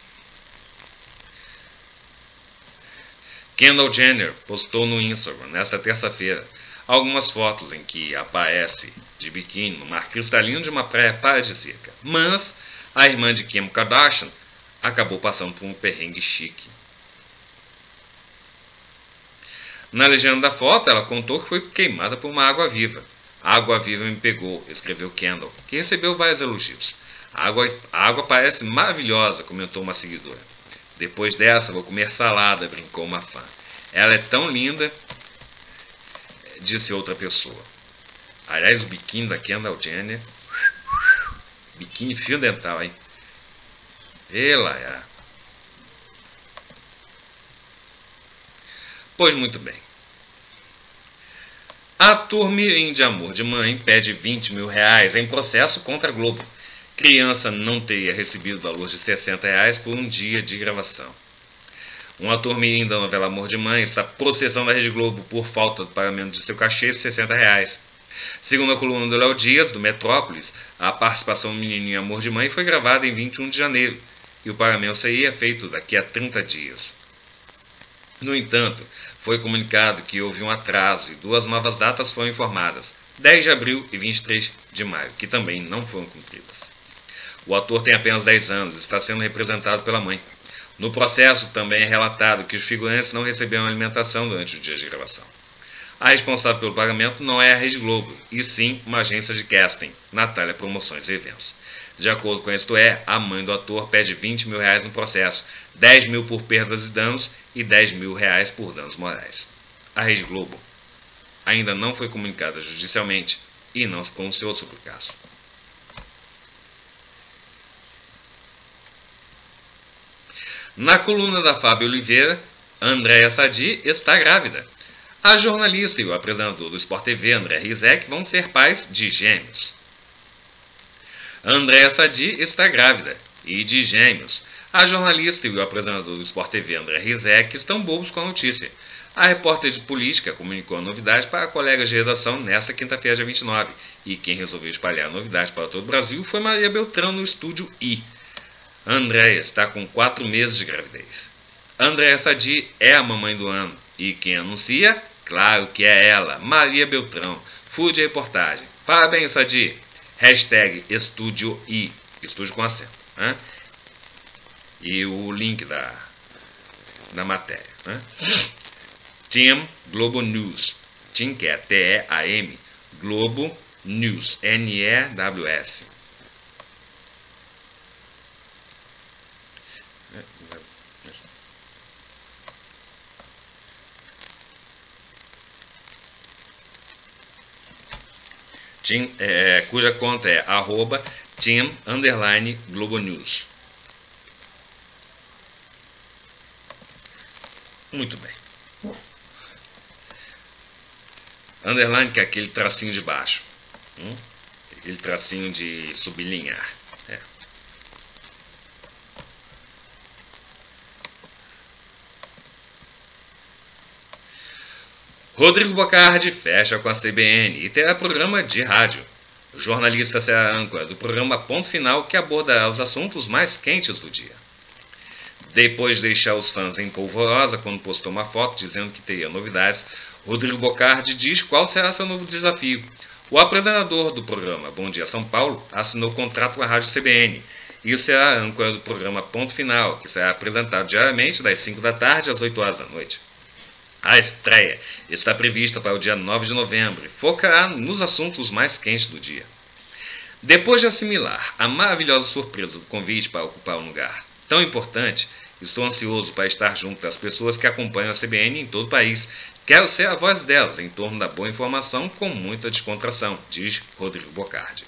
Kendall Jenner postou no Instagram, nesta terça-feira, algumas fotos em que aparece de biquíni no mar cristalino de uma praia paradisíaca. Mas a irmã de Kim Kardashian acabou passando por um perrengue chique. Na legenda da foto, ela contou que foi queimada por uma água-viva. A água-viva me pegou, escreveu Kendall, que recebeu vários elogios. A água parece maravilhosa, comentou uma seguidora. Depois dessa, vou comer salada, brincou uma fã. Ela é tão linda, disse outra pessoa. Aliás, o biquíni da Kendall Jenner, biquíni fio dental, hein? Ela é. Pois muito bem. Ator mirim de Amor de Mãe pede R$20 mil em processo contra a Globo. Criança não teria recebido valor de R$60 por um dia de gravação. Um ator mirim da novela Amor de Mãe está processando a Rede Globo por falta do pagamento de seu cachê de R$60. Segundo a coluna do Léo Dias, do Metrópolis, a participação do menininho em Amor de Mãe foi gravada em 21 de janeiro e o pagamento seria feito daqui a 30 dias. No entanto, foi comunicado que houve um atraso e duas novas datas foram informadas, 10 de abril e 23 de maio, que também não foram cumpridas. O ator tem apenas 10 anos e está sendo representado pela mãe. No processo também é relatado que os figurantes não receberam alimentação durante o dia de gravação. A responsável pelo pagamento não é a Rede Globo, e sim uma agência de casting, Natália Promoções e Eventos. De acordo com Isto É, a mãe do ator pede R$20 mil no processo, 10 mil por perdas e danos e 10 mil por danos morais. A Rede Globo ainda não foi comunicada judicialmente e não se pronunciou sobre o caso. Na coluna da Fábio Oliveira, Andréa Sadi está grávida. A jornalista e o apresentador do Sport TV, André Rizek, vão ser pais de gêmeos. Andréa Sadi está grávida e de gêmeos. A jornalista e o apresentador do Sport TV, André Rizek, estão bobos com a notícia. A repórter de política comunicou a novidade para colegas de redação nesta quinta-feira, dia 29, e quem resolveu espalhar a novidade para todo o Brasil foi Maria Beltrão no estúdio I. Andréa está com 4 meses de gravidez. Andréa Sadi é a mamãe do ano e quem anuncia? Claro que é ela, Maria Beltrão. Fui de reportagem. Parabéns, Sadi. Hashtag Estúdio I. Estúdio com acento. Né? E o link da matéria. Né? Team Globo News. Team que é T-E-A-M. Globo News. N-E-W-S. Team, cuja conta é @team_Globo_News. Muito bem. Underline que é aquele tracinho de baixo. Aquele tracinho de sublinhar. Rodrigo Bocardi fecha com a CBN e terá programa de rádio. O jornalista será âncora do programa Ponto Final, que abordará os assuntos mais quentes do dia. Depois de deixar os fãs em polvorosa quando postou uma foto dizendo que teria novidades, Rodrigo Bocardi diz qual será seu novo desafio. O apresentador do programa Bom Dia São Paulo assinou contrato com a Rádio CBN e será a âncora do programa Ponto Final, que será apresentado diariamente das 5 da tarde às 8 horas da noite. A estreia está prevista para o dia 9 de novembro e focará nos assuntos mais quentes do dia. Depois de assimilar a maravilhosa surpresa do convite para ocupar um lugar tão importante, estou ansioso para estar junto das pessoas que acompanham a CBN em todo o país. Quero ser a voz delas em torno da boa informação com muita descontração, diz Rodrigo Bocardi.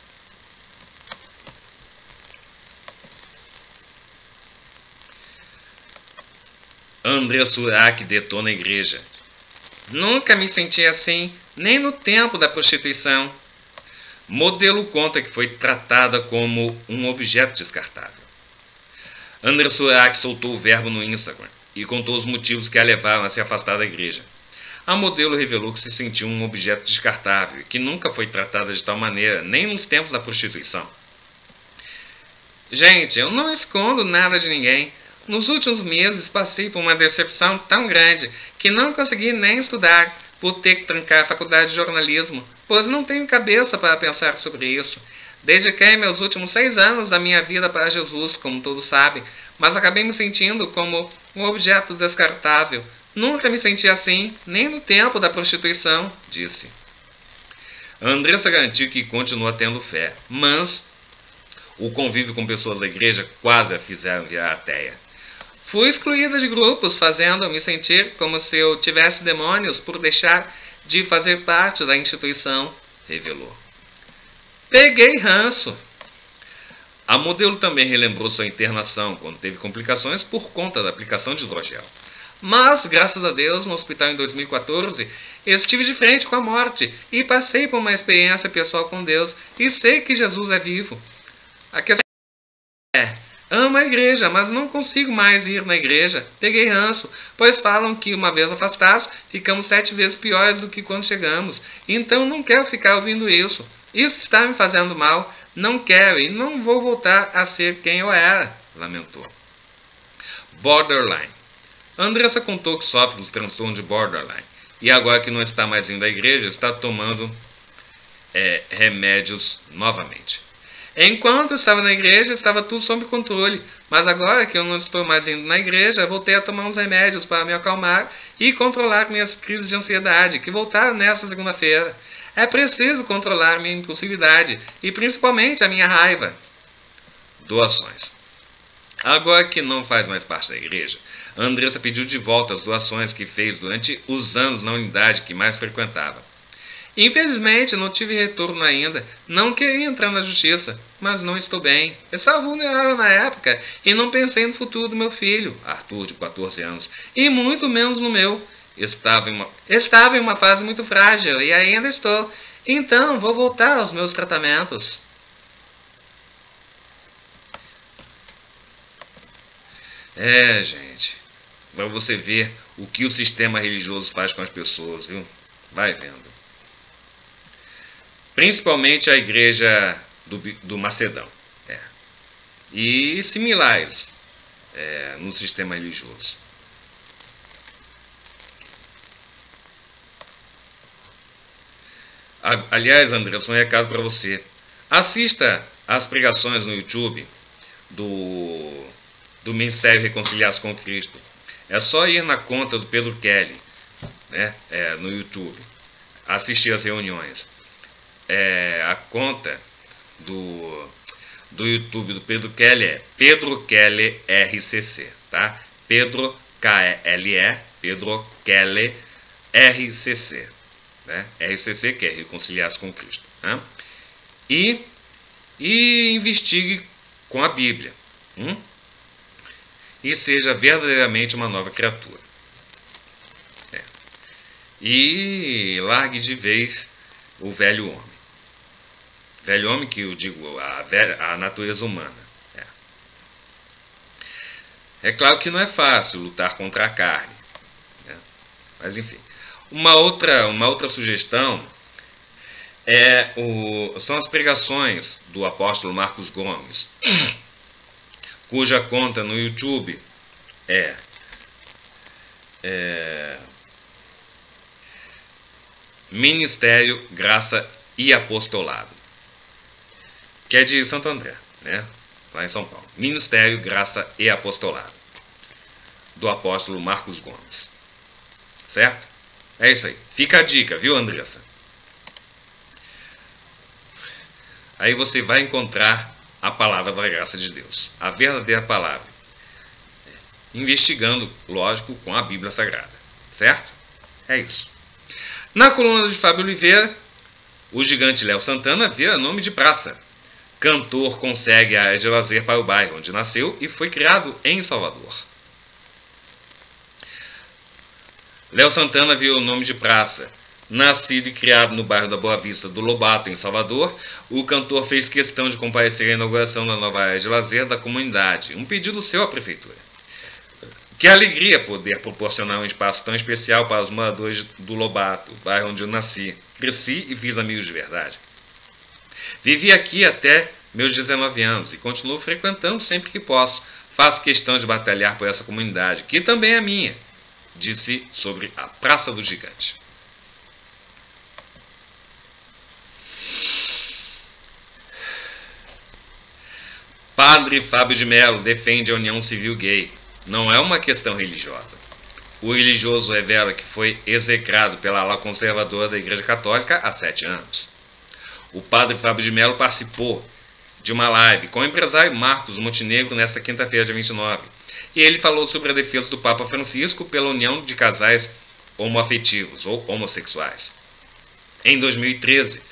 André Surak detona a igreja. Nunca me senti assim, nem no tempo da prostituição. Modelo conta que foi tratada como um objeto descartável. André Surak soltou o verbo no Instagram e contou os motivos que a levaram a se afastar da igreja. A modelo revelou que se sentiu um objeto descartável e que nunca foi tratada de tal maneira, nem nos tempos da prostituição. Gente, eu não escondo nada de ninguém. Nos últimos meses passei por uma decepção tão grande que não consegui nem estudar por ter que trancar a faculdade de jornalismo, pois não tenho cabeça para pensar sobre isso. Dediquei meus últimos 6 anos da minha vida para Jesus, como todos sabem, mas acabei me sentindo como um objeto descartável. Nunca me senti assim, nem no tempo da prostituição, disse. Andressa garantiu que continua tendo fé, mas o convívio com pessoas da igreja quase a fizeram virar ateia. Fui excluída de grupos, fazendo-me sentir como se eu tivesse demônios por deixar de fazer parte da instituição, revelou. Peguei ranço. A modelo também relembrou sua internação quando teve complicações por conta da aplicação de hidrogel. Mas, graças a Deus, no hospital em 2014, estive de frente com a morte e passei por uma experiência pessoal com Deus e sei que Jesus é vivo. A questão é, amo a igreja, mas não consigo mais ir na igreja. Peguei ranço, pois falam que uma vez afastados, ficamos 7 vezes piores do que quando chegamos. Então não quero ficar ouvindo isso. Isso está me fazendo mal. Não quero e não vou voltar a ser quem eu era, lamentou. Borderline. Andressa contou que sofre do transtorno de borderline e agora que não está mais indo à igreja, está tomando remédios novamente. Enquanto estava na igreja, estava tudo sob controle, mas agora que eu não estou mais indo na igreja, voltei a tomar uns remédios para me acalmar e controlar minhas crises de ansiedade, que voltaram nesta segunda-feira. É preciso controlar minha impulsividade e principalmente a minha raiva. Doações. Agora que não faz mais parte da igreja, Andressa pediu de volta as doações que fez durante os anos na unidade que mais frequentava. Infelizmente, não tive retorno ainda. Não queria entrar na justiça, mas não estou bem. Estava vulnerável na época e não pensei no futuro do meu filho, Arthur, de 14 anos, e muito menos no meu. Estava em uma fase muito frágil e ainda estou. Então, vou voltar aos meus tratamentos. Gente, para você ver o que o sistema religioso faz com as pessoas, viu? Vai vendo. Principalmente a igreja do Macedão. E similares no sistema religioso. Aliás, Andressa, um recado para você. Assista às pregações no YouTube do Ministério Reconciliar-se com Cristo. É só ir na conta do Pedro Kelly, né, no YouTube. Assistir às reuniões. A conta do YouTube do Pedro Kelly é Pedro Kelly RCC, tá? Pedro KLE, Pedro Kelly RCC, né? RCC que é Reconciliar-se com Cristo, né? E investigue com a Bíblia, e seja verdadeiramente uma nova criatura, e largue de vez o velho homem. Velho homem que eu digo, a natureza humana. É claro que não é fácil lutar contra a carne, né? Mas enfim. Uma outra sugestão são as pregações do apóstolo Marcos Gomes, cuja conta no YouTube Ministério, Graça e Apostolado, que é de Santo André, né? Lá em São Paulo. Ministério, Graça e Apostolado, do apóstolo Marcos Gomes. Certo? É isso aí. Fica a dica, viu, Andressa? Aí você vai encontrar a palavra da graça de Deus, a verdadeira palavra, investigando, lógico, com a Bíblia Sagrada. Certo? É isso. Na coluna de Fábio Oliveira, o gigante Léo Santana vira nome de praça. Cantor consegue a área de lazer para o bairro onde nasceu e foi criado em Salvador. Léo Santana virou nome de praça. Nascido e criado no bairro da Boa Vista do Lobato, em Salvador, o cantor fez questão de comparecer à inauguração da nova área de lazer da comunidade, um pedido seu à prefeitura. Que alegria poder proporcionar um espaço tão especial para os moradores do Lobato, bairro onde eu nasci, cresci e fiz amigos de verdade. Vivi aqui até meus 19 anos e continuo frequentando sempre que posso. Faço questão de batalhar por essa comunidade, que também é minha, disse sobre a Praça do Gigante. Padre Fábio de Mello defende a união civil gay. Não é uma questão religiosa. O religioso revela que foi execrado pela ala conservadora da Igreja Católica há 7 anos. O padre Fábio de Mello participou de uma live com o empresário Marcos Montenegro nesta quinta-feira, dia 29. E ele falou sobre a defesa do Papa Francisco pela união de casais homoafetivos ou homossexuais. Em 2013,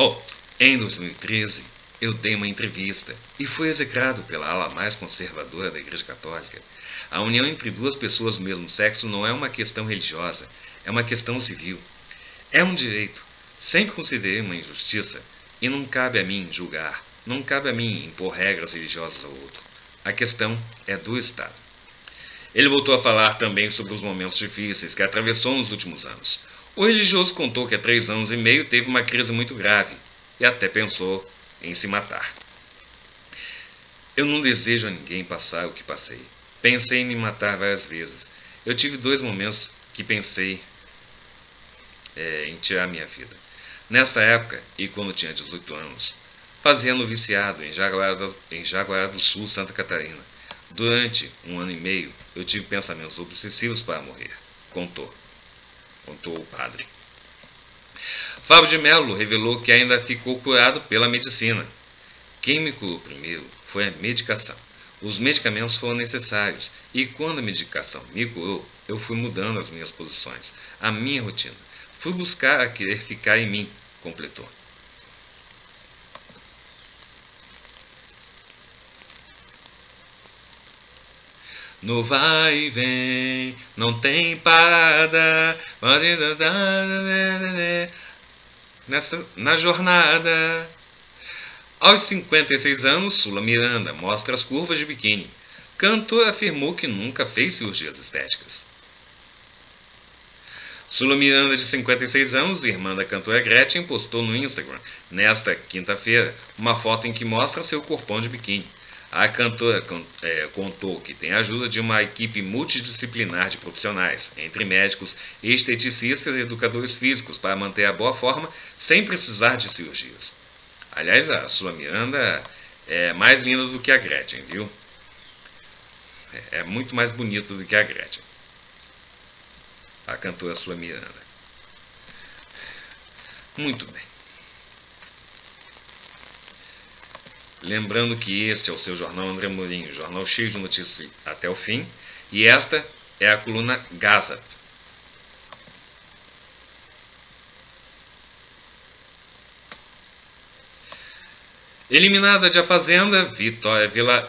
eu dei uma entrevista e fui execrado pela ala mais conservadora da Igreja Católica. A união entre duas pessoas do mesmo sexo não é uma questão religiosa, é uma questão civil. É um direito. Sempre considerei uma injustiça e não cabe a mim julgar, não cabe a mim impor regras religiosas ao outro. A questão é do Estado. Ele voltou a falar também sobre os momentos difíceis que atravessou nos últimos anos. O religioso contou que há 3 anos e meio teve uma crise muito grave e até pensou em se matar. Eu não desejo a ninguém passar o que passei. Pensei em me matar várias vezes. Eu tive 2 momentos que pensei em tirar minha vida. Nesta época, e quando tinha 18 anos, fazendo viciado em Jaguará do Sul, Santa Catarina. Durante 1 ano e meio, eu tive pensamentos obsessivos para morrer. Contou o padre. Fábio de Mello revelou que ainda ficou curado pela medicina. Quem me curou primeiro foi a medicação. Os medicamentos foram necessários e quando a medicação me curou, eu fui mudando as minhas posições, a minha rotina. Fui buscar a querer ficar em mim, completou. No vai e vem, não tem parada, na jornada. Aos 56 anos, Sula Miranda mostra as curvas de biquíni. Cantora afirmou que nunca fez cirurgias estéticas. Sula Miranda, de 56 anos, irmã da cantora Gretchen, postou no Instagram, nesta quinta-feira, uma foto em que mostra seu corpão de biquíni. A cantora contou que tem a ajuda de uma equipe multidisciplinar de profissionais, entre médicos, esteticistas e educadores físicos, para manter a boa forma sem precisar de cirurgias. Aliás, a Sula Miranda é mais linda do que a Gretchen, viu? É muito mais bonita do que a Gretchen. A cantora Sula Miranda. Muito bem. Lembrando que este é o seu jornal André Mourinho, jornal cheio de notícias até o fim. E esta é a coluna Gaza. Eliminada de A Fazenda, Vitória Vila...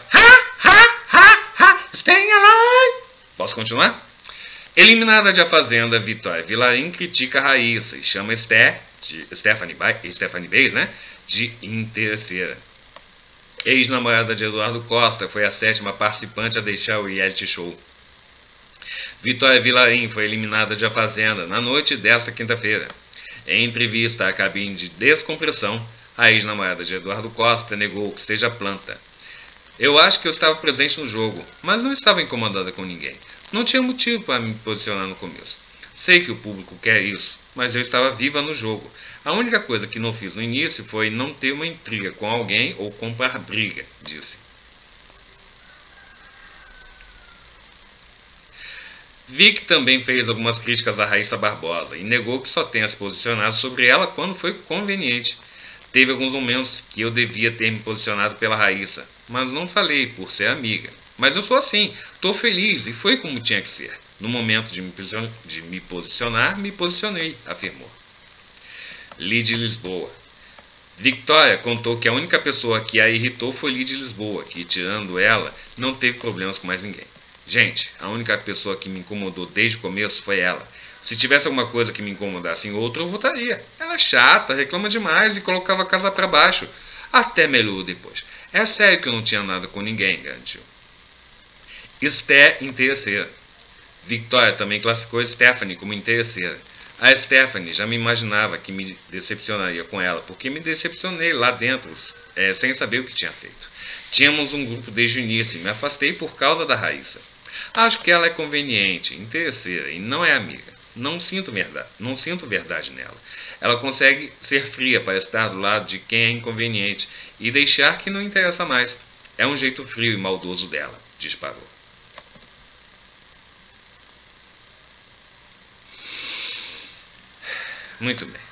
Stay alive! Posso continuar? Eliminada de A Fazenda, Vitória Vilarim critica a Raíssa e chama Stephanie Bays, né, de interesseira. Ex-namorada de Eduardo Costa foi a 7ª participante a deixar o reality show. Vitória Vilarim foi eliminada de A Fazenda na noite desta quinta-feira. Em entrevista à cabine de descompressão, a ex-namorada de Eduardo Costa negou que seja planta. Eu acho que eu estava presente no jogo, mas não estava incomodada com ninguém. Não tinha motivo para me posicionar no começo. Sei que o público quer isso, mas eu estava viva no jogo. A única coisa que não fiz no início foi não ter uma intriga com alguém ou comprar briga, disse. Vic também fez algumas críticas a Raíssa Barbosa e negou que só tenha se posicionado sobre ela quando foi conveniente. Teve alguns momentos que eu devia ter me posicionado pela Raíssa, mas não falei por ser amiga. Mas eu sou assim, estou feliz e foi como tinha que ser. No momento de me posicionar, me posicionei, afirmou. Lidy Lisboa. Victoria contou que a única pessoa que a irritou foi Lidy Lisboa, que, tirando ela, não teve problemas com mais ninguém. Gente, a única pessoa que me incomodou desde o começo foi ela. Se tivesse alguma coisa que me incomodasse em outra, eu votaria. Ela é chata, reclama demais e colocava a casa para baixo. Até melhorou depois. É sério que eu não tinha nada com ninguém, garantiu. Esté interesseira. Victoria também classificou Stephanie como interesseira. A Stephanie já me imaginava que me decepcionaria com ela, porque me decepcionei lá dentro, sem saber o que tinha feito. Tínhamos um grupo desde o início e me afastei por causa da Raíssa. Acho que ela é conveniente, interesseira e não é amiga. Não sinto verdade nela. Ela consegue ser fria para estar do lado de quem é inconveniente e deixar que não interessa mais. É um jeito frio e maldoso dela, disparou. Muito bem.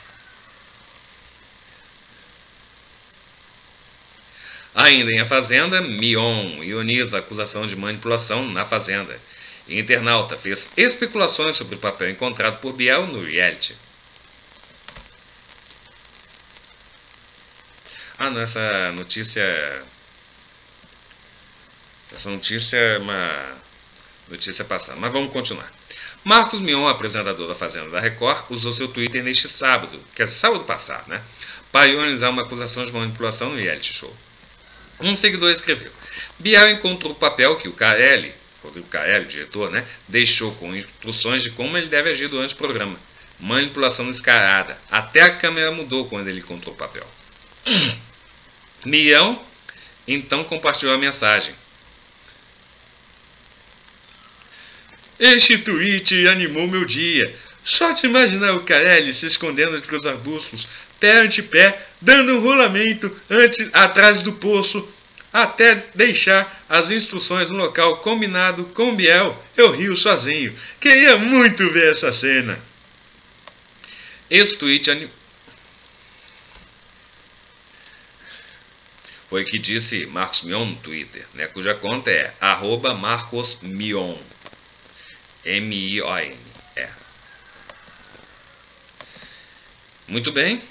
Ainda em A Fazenda, Mion ioniza a acusação de manipulação na Fazenda. Internauta fez especulações sobre o papel encontrado por Biel no reality. Não, essa notícia é uma notícia passada, mas vamos continuar. Marcos Mion, apresentador da Fazenda da Record, usou seu Twitter neste sábado, sábado passado, para ironizar uma acusação de manipulação no reality show. Um seguidor escreveu: Biel encontrou o papel que o Rodrigo Carelli, o diretor, deixou com instruções de como ele deve agir durante o programa. Manipulação descarada. Até a câmera mudou quando ele encontrou o papel. Mion então compartilhou a mensagem. Este tweet animou meu dia. Só te imaginar o Carelli se escondendo entre os arbustos, pé ante pé, dando um rolamento atrás do poço, até deixar as instruções no local combinado com Biel. Eu rio sozinho. Queria muito ver essa cena. Esse tweet foi o que disse Marcos Mion no Twitter, cuja conta é @MarcosMion. M-I-O-N. Muito bem.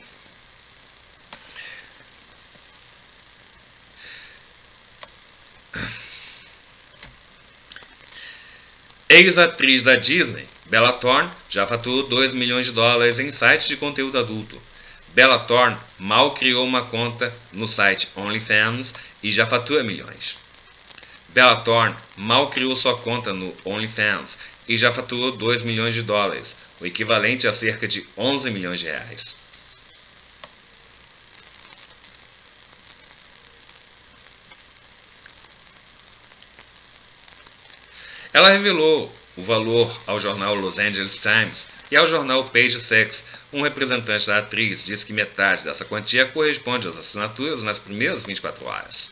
Ex-atriz da Disney, Bella Thorne, já faturou $2 milhões em sites de conteúdo adulto. Bella Thorne mal criou uma conta no site OnlyFans e já fatura milhões. Bella Thorne mal criou sua conta no OnlyFans e já faturou $2 milhões, o equivalente a cerca de R$11 milhões. Ela revelou o valor ao jornal Los Angeles Times e ao jornal Page Six. Um representante da atriz disse que metade dessa quantia corresponde às assinaturas nas primeiras 24 horas.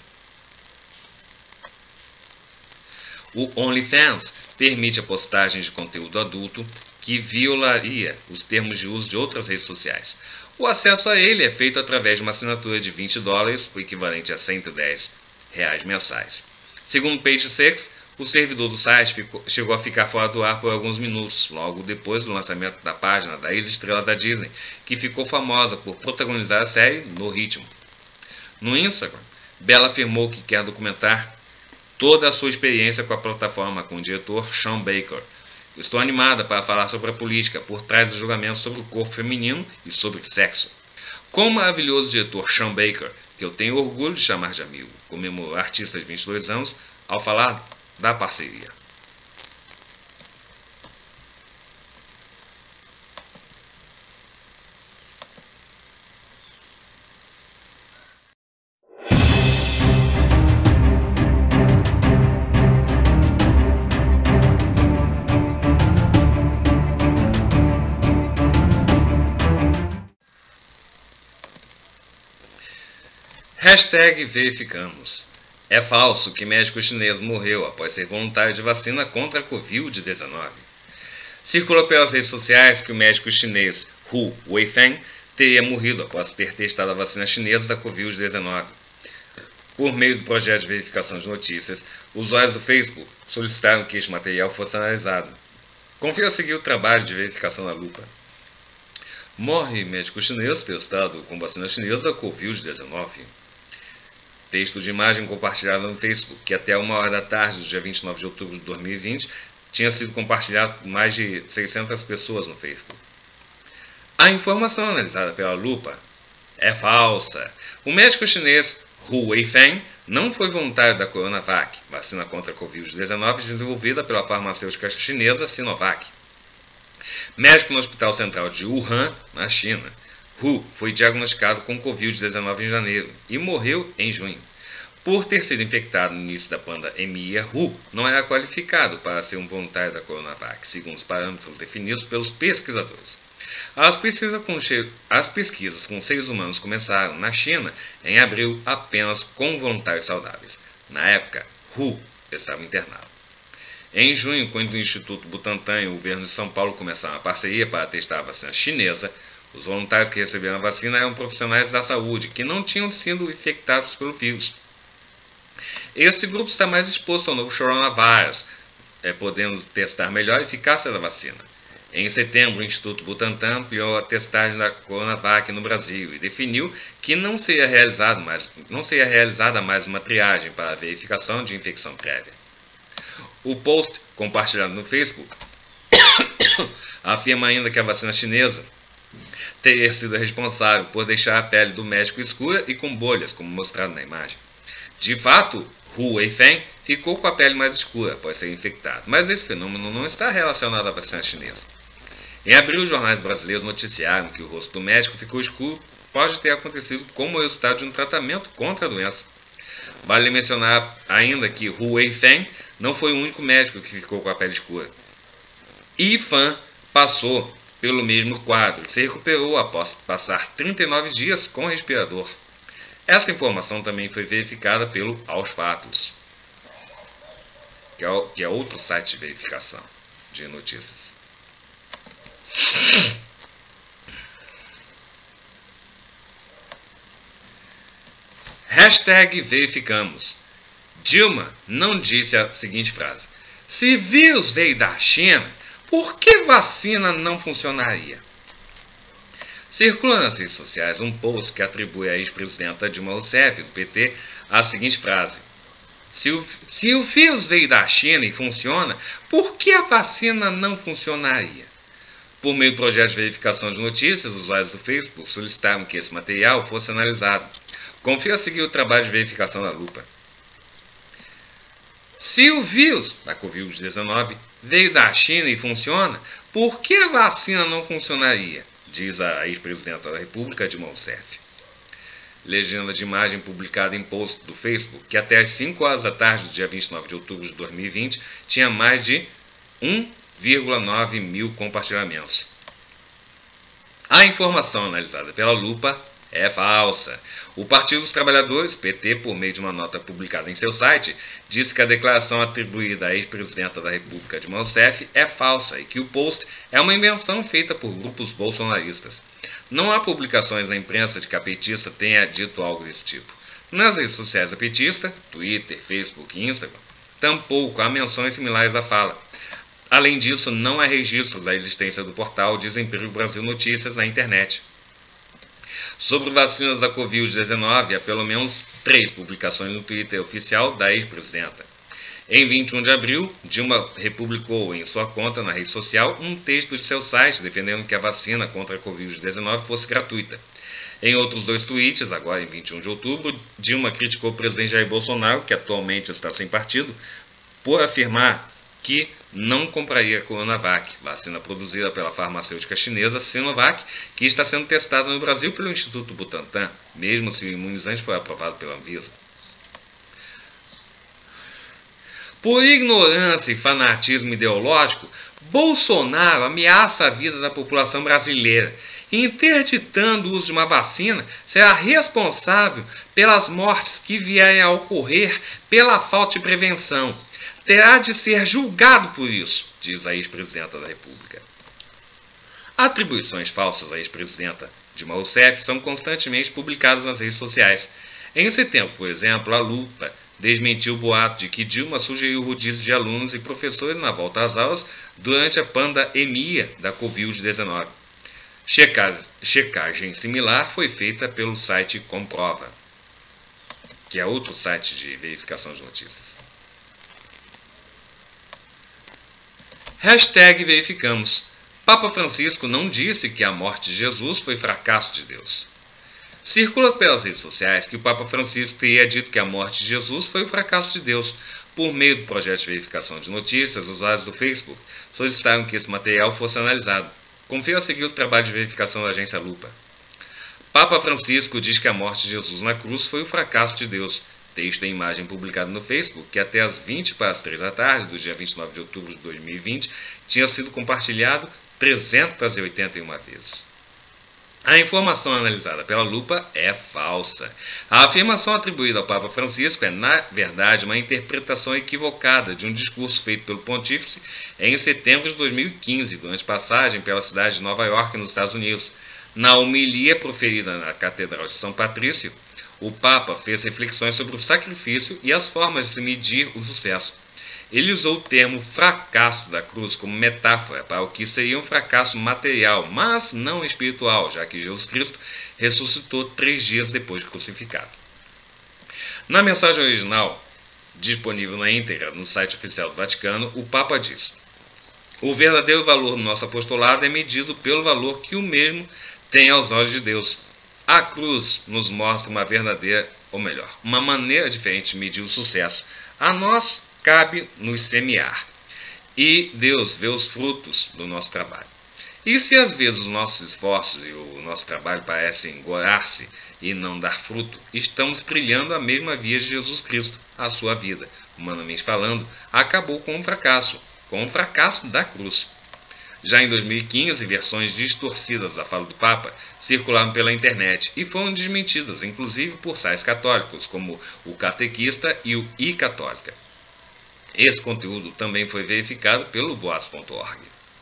O OnlyFans permite a postagem de conteúdo adulto que violaria os termos de uso de outras redes sociais. O acesso a ele é feito através de uma assinatura de $20, o equivalente a R$110 mensais. Segundo Page Six, o servidor do site chegou a ficar fora do ar por alguns minutos, logo depois do lançamento da página da ex-estrela da Disney, que ficou famosa por protagonizar a série No Ritmo. No Instagram, Bella afirmou que quer documentar toda a sua experiência com a plataforma com o diretor Sean Baker. Estou animada para falar sobre a política por trás do julgamento sobre o corpo feminino e sobre sexo. Com o maravilhoso diretor Sean Baker, que eu tenho orgulho de chamar de amigo, comemorou a artista de 22 anos ao falar da parceria. Verificamos. É falso que médico chinês morreu após ser voluntário de vacina contra a Covid-19. Circula pelas redes sociais que o médico chinês Hu Weifeng teria morrido após ter testado a vacina chinesa da Covid-19. Por meio do projeto de verificação de notícias, usuários do Facebook solicitaram que este material fosse analisado. Confira a seguir o trabalho de verificação na lupa. Morre médico chinês testado com vacina chinesa da Covid-19. Texto de imagem compartilhado no Facebook, que até 1h da tarde do dia 29 de outubro de 2020 tinha sido compartilhado por mais de 600 pessoas no Facebook. A informação analisada pela lupa é falsa. O médico chinês Hu Weifeng não foi voluntário da Coronavac, vacina contra a Covid-19 desenvolvida pela farmacêutica chinesa Sinovac. Médico no Hospital Central de Wuhan, na China, Hu foi diagnosticado com Covid-19 em janeiro e morreu em junho. Por ter sido infectado no início da pandemia, Hu não era qualificado para ser um voluntário da Coronavac, segundo os parâmetros definidos pelos pesquisadores. As pesquisas com seres humanos começaram na China em abril apenas com voluntários saudáveis. Na época, Hu estava internado. Em junho, quando o Instituto Butantan e o governo de São Paulo começaram a parceria para testar a vacina chinesa, os voluntários que receberam a vacina eram profissionais da saúde que não tinham sido infectados pelo vírus. Esse grupo está mais exposto ao novo coronavírus, podendo testar melhor a eficácia da vacina. Em setembro, o Instituto Butantan ampliou a testagem da Coronavac no Brasil e definiu que não seria realizada mais uma triagem para a verificação de infecção prévia. O post compartilhado no Facebook afirma ainda que a vacina chinesa teria sido responsável por deixar a pele do médico escura e com bolhas, como mostrado na imagem. De fato, Hu Weifeng ficou com a pele mais escura após ser infectado, mas esse fenômeno não está relacionado à vacina chinesa. Em abril, os jornais brasileiros noticiaram que o rosto do médico ficou escuro, pode ter acontecido como resultado de um tratamento contra a doença. Vale mencionar ainda que Hu Weifeng não foi o único médico que ficou com a pele escura. Yi Fan passou pelo mesmo quadro e se recuperou após passar 39 dias com respirador. Esta informação também foi verificada pelo Aos Fatos, que é outro site de verificação de notícias. Verificamos. Dilma não disse a seguinte frase: se vírus veio da China, por que vacina não funcionaria? Circula nas redes sociais um post que atribui à ex-presidenta Dilma Rousseff, do PT, a seguinte frase: se o vírus veio da China e funciona, por que a vacina não funcionaria? Por meio do projeto de verificação de notícias, os usuários do Facebook solicitaram que esse material fosse analisado. Confira a seguir o trabalho de verificação da lupa. Se o vírus da Covid-19 veio da China e funciona, por que a vacina não funcionaria? Diz a ex-presidenta da República, Dilma Rousseff. Legenda de imagem publicada em post do Facebook, que até às 5h da tarde do dia 29 de outubro de 2020 tinha mais de 1,9 mil compartilhamentos. A informação analisada pela lupa é falsa. O Partido dos Trabalhadores, PT, por meio de uma nota publicada em seu site, disse que a declaração atribuída à ex-presidenta da República, Dilma Rousseff, é falsa e que o post é uma invenção feita por grupos bolsonaristas. Não há publicações na imprensa de que a petista tenha dito algo desse tipo. Nas redes sociais da petista, Twitter, Facebook e Instagram, tampouco há menções similares à fala. Além disso, não há registros da existência do portal Desemprego Brasil Notícias na internet. Sobre vacinas da Covid-19, há pelo menos 3 publicações no Twitter oficial da ex-presidenta. Em 21 de abril, Dilma republicou em sua conta na rede social um texto de seu site defendendo que a vacina contra a Covid-19 fosse gratuita. Em outros 2 tweets, agora em 21 de outubro, Dilma criticou o presidente Jair Bolsonaro, que atualmente está sem partido, por afirmar que não compraria a Coronavac, vacina produzida pela farmacêutica chinesa Sinovac, que está sendo testada no Brasil pelo Instituto Butantan, mesmo se o imunizante for aprovado pela Anvisa. Por ignorância e fanatismo ideológico, Bolsonaro ameaça a vida da população brasileira interditando o uso de uma vacina, será responsável pelas mortes que vierem a ocorrer pela falta de prevenção. Terá de ser julgado por isso, diz a ex-presidenta da República. Atribuições falsas à ex-presidenta Dilma Rousseff são constantemente publicadas nas redes sociais. Em setembro, por exemplo, a Lupa desmentiu o boato de que Dilma sugeriu o rodízio de alunos e professores na volta às aulas durante a pandemia da Covid-19. Checagem similar foi feita pelo site Comprova, que é outro site de verificação de notícias. #verificamos. Papa Francisco não disse que a morte de Jesus foi fracasso de Deus. Circula pelas redes sociais que o Papa Francisco teria dito que a morte de Jesus foi o fracasso de Deus. Por meio do projeto de verificação de notícias, usuários do Facebook solicitaram que esse material fosse analisado. Confira a seguir o trabalho de verificação da agência Lupa. Papa Francisco diz que a morte de Jesus na cruz foi o fracasso de Deus. Texto e imagem publicado no Facebook, que até às 3:20 da tarde, do dia 29 de outubro de 2020, tinha sido compartilhado 381 vezes. A informação analisada pela Lupa é falsa. A afirmação atribuída ao Papa Francisco é, na verdade, uma interpretação equivocada de um discurso feito pelo pontífice em setembro de 2015, durante passagem pela cidade de Nova York, nos Estados Unidos. Na homilia proferida na Catedral de São Patrício, o Papa fez reflexões sobre o sacrifício e as formas de se medir o sucesso. Ele usou o termo fracasso da cruz como metáfora para o que seria um fracasso material, mas não espiritual, já que Jesus Cristo ressuscitou 3 dias depois de crucificado. Na mensagem original, disponível na íntegra no site oficial do Vaticano, o Papa diz: o verdadeiro valor do nosso apostolado é medido pelo valor que o mesmo tem aos olhos de Deus. A cruz nos mostra uma verdadeira, ou melhor, uma maneira diferente de medir o sucesso. A nós cabe nos semear, e Deus vê os frutos do nosso trabalho. E se às vezes os nossos esforços e o nosso trabalho parecem engorar-se e não dar fruto, estamos trilhando a mesma via de Jesus Cristo. A sua vida, humanamente falando, acabou com o fracasso da cruz. Já em 2015, versões distorcidas da fala do Papa circularam pela internet e foram desmentidas, inclusive por sites católicos, como o Catequista e o iCatólica. Esse conteúdo também foi verificado pelo boatos.org.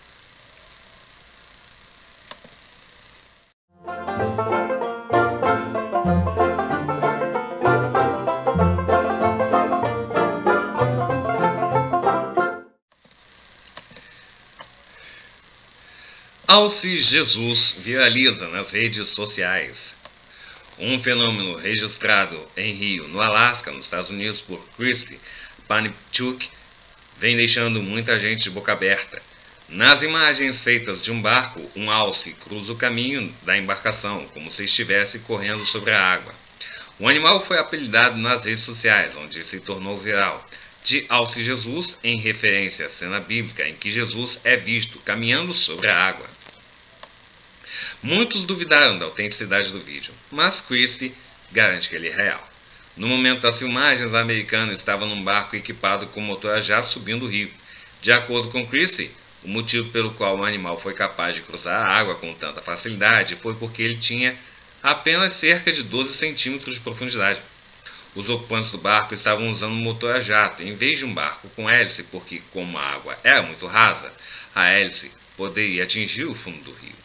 Alce Jesus viraliza nas redes sociais. Um fenômeno registrado em Rio, no Alasca, nos Estados Unidos, por Christy Panipchuk, vem deixando muita gente de boca aberta. Nas imagens feitas de um barco, um alce cruza o caminho da embarcação, como se estivesse correndo sobre a água. O animal foi apelidado nas redes sociais, onde se tornou viral, de Alce Jesus, em referência à cena bíblica em que Jesus é visto caminhando sobre a água. Muitos duvidaram da autenticidade do vídeo, mas Christie garante que ele é real. No momento das filmagens, a americana estava num barco equipado com motor a jato subindo o rio. De acordo com Christie, o motivo pelo qual o animal foi capaz de cruzar a água com tanta facilidade foi porque ele tinha apenas cerca de 12 centímetros de profundidade. Os ocupantes do barco estavam usando um motor a jato em vez de um barco com hélice, porque, como a água era muito rasa, a hélice poderia atingir o fundo do rio.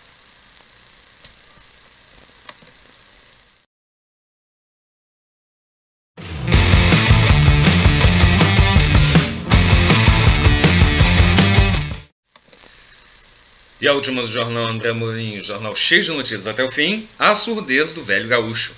E a última do jornal André Amorim, jornal cheio de notícias até o fim, a surdez do velho gaúcho.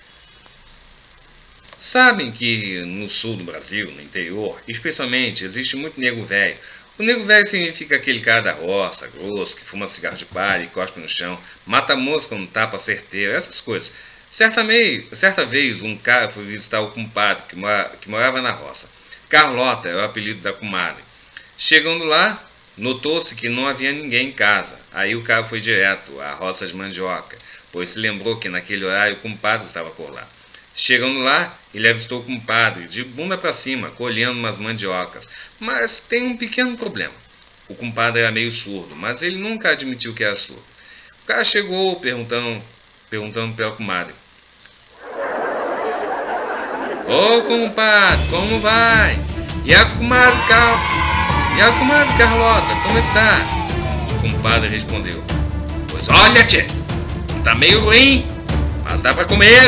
Sabem que no sul do Brasil, no interior, especialmente, existe muito nego velho. O nego velho significa aquele cara da roça, grosso, que fuma cigarro de palha e cospe no chão, mata mosca no tapa certeiro, essas coisas. Certa vez, um cara foi visitar o compadre que morava na roça. Carlota é o apelido da comadre. Chegando lá, notou-se que não havia ninguém em casa. Aí o cara foi direto à roça de mandioca, pois se lembrou que naquele horário o compadre estava por lá. Chegando lá, ele avistou o compadre de bunda para cima, colhendo umas mandiocas. Mas tem um pequeno problema. O compadre era meio surdo, mas ele nunca admitiu que era surdo. O cara chegou perguntando pela comadre. Ô compadre, como vai? E a comadre Carlota, como está? O compadre respondeu. Pois olha, tchê, está meio ruim, mas dá pra comer.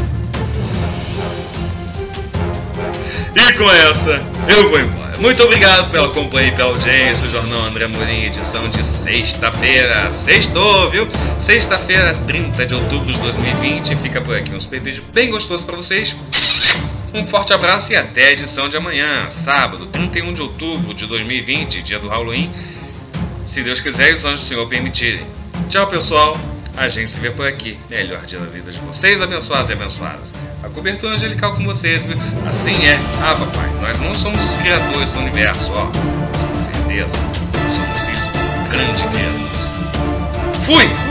E com essa, eu vou embora. Muito obrigado pela companhia e pela audiência. O Jornal André Amorim, edição de sexta-feira. Sextou, viu? Sexta-feira, 30 de outubro de 2020. Fica por aqui uns pepes bem gostosos pra vocês. Um forte abraço e até a edição de amanhã, sábado, 31 de outubro de 2020, dia do Halloween. Se Deus quiser e os anjos do Senhor permitirem. Tchau, pessoal. A gente se vê por aqui. Melhor dia da vida de vocês, abençoados e abençoadas. A cobertura angelical com vocês, viu? Assim é. Ah, papai, nós não somos os criadores do universo, ó. Mas com certeza somos filhos do grande Criador. Fui!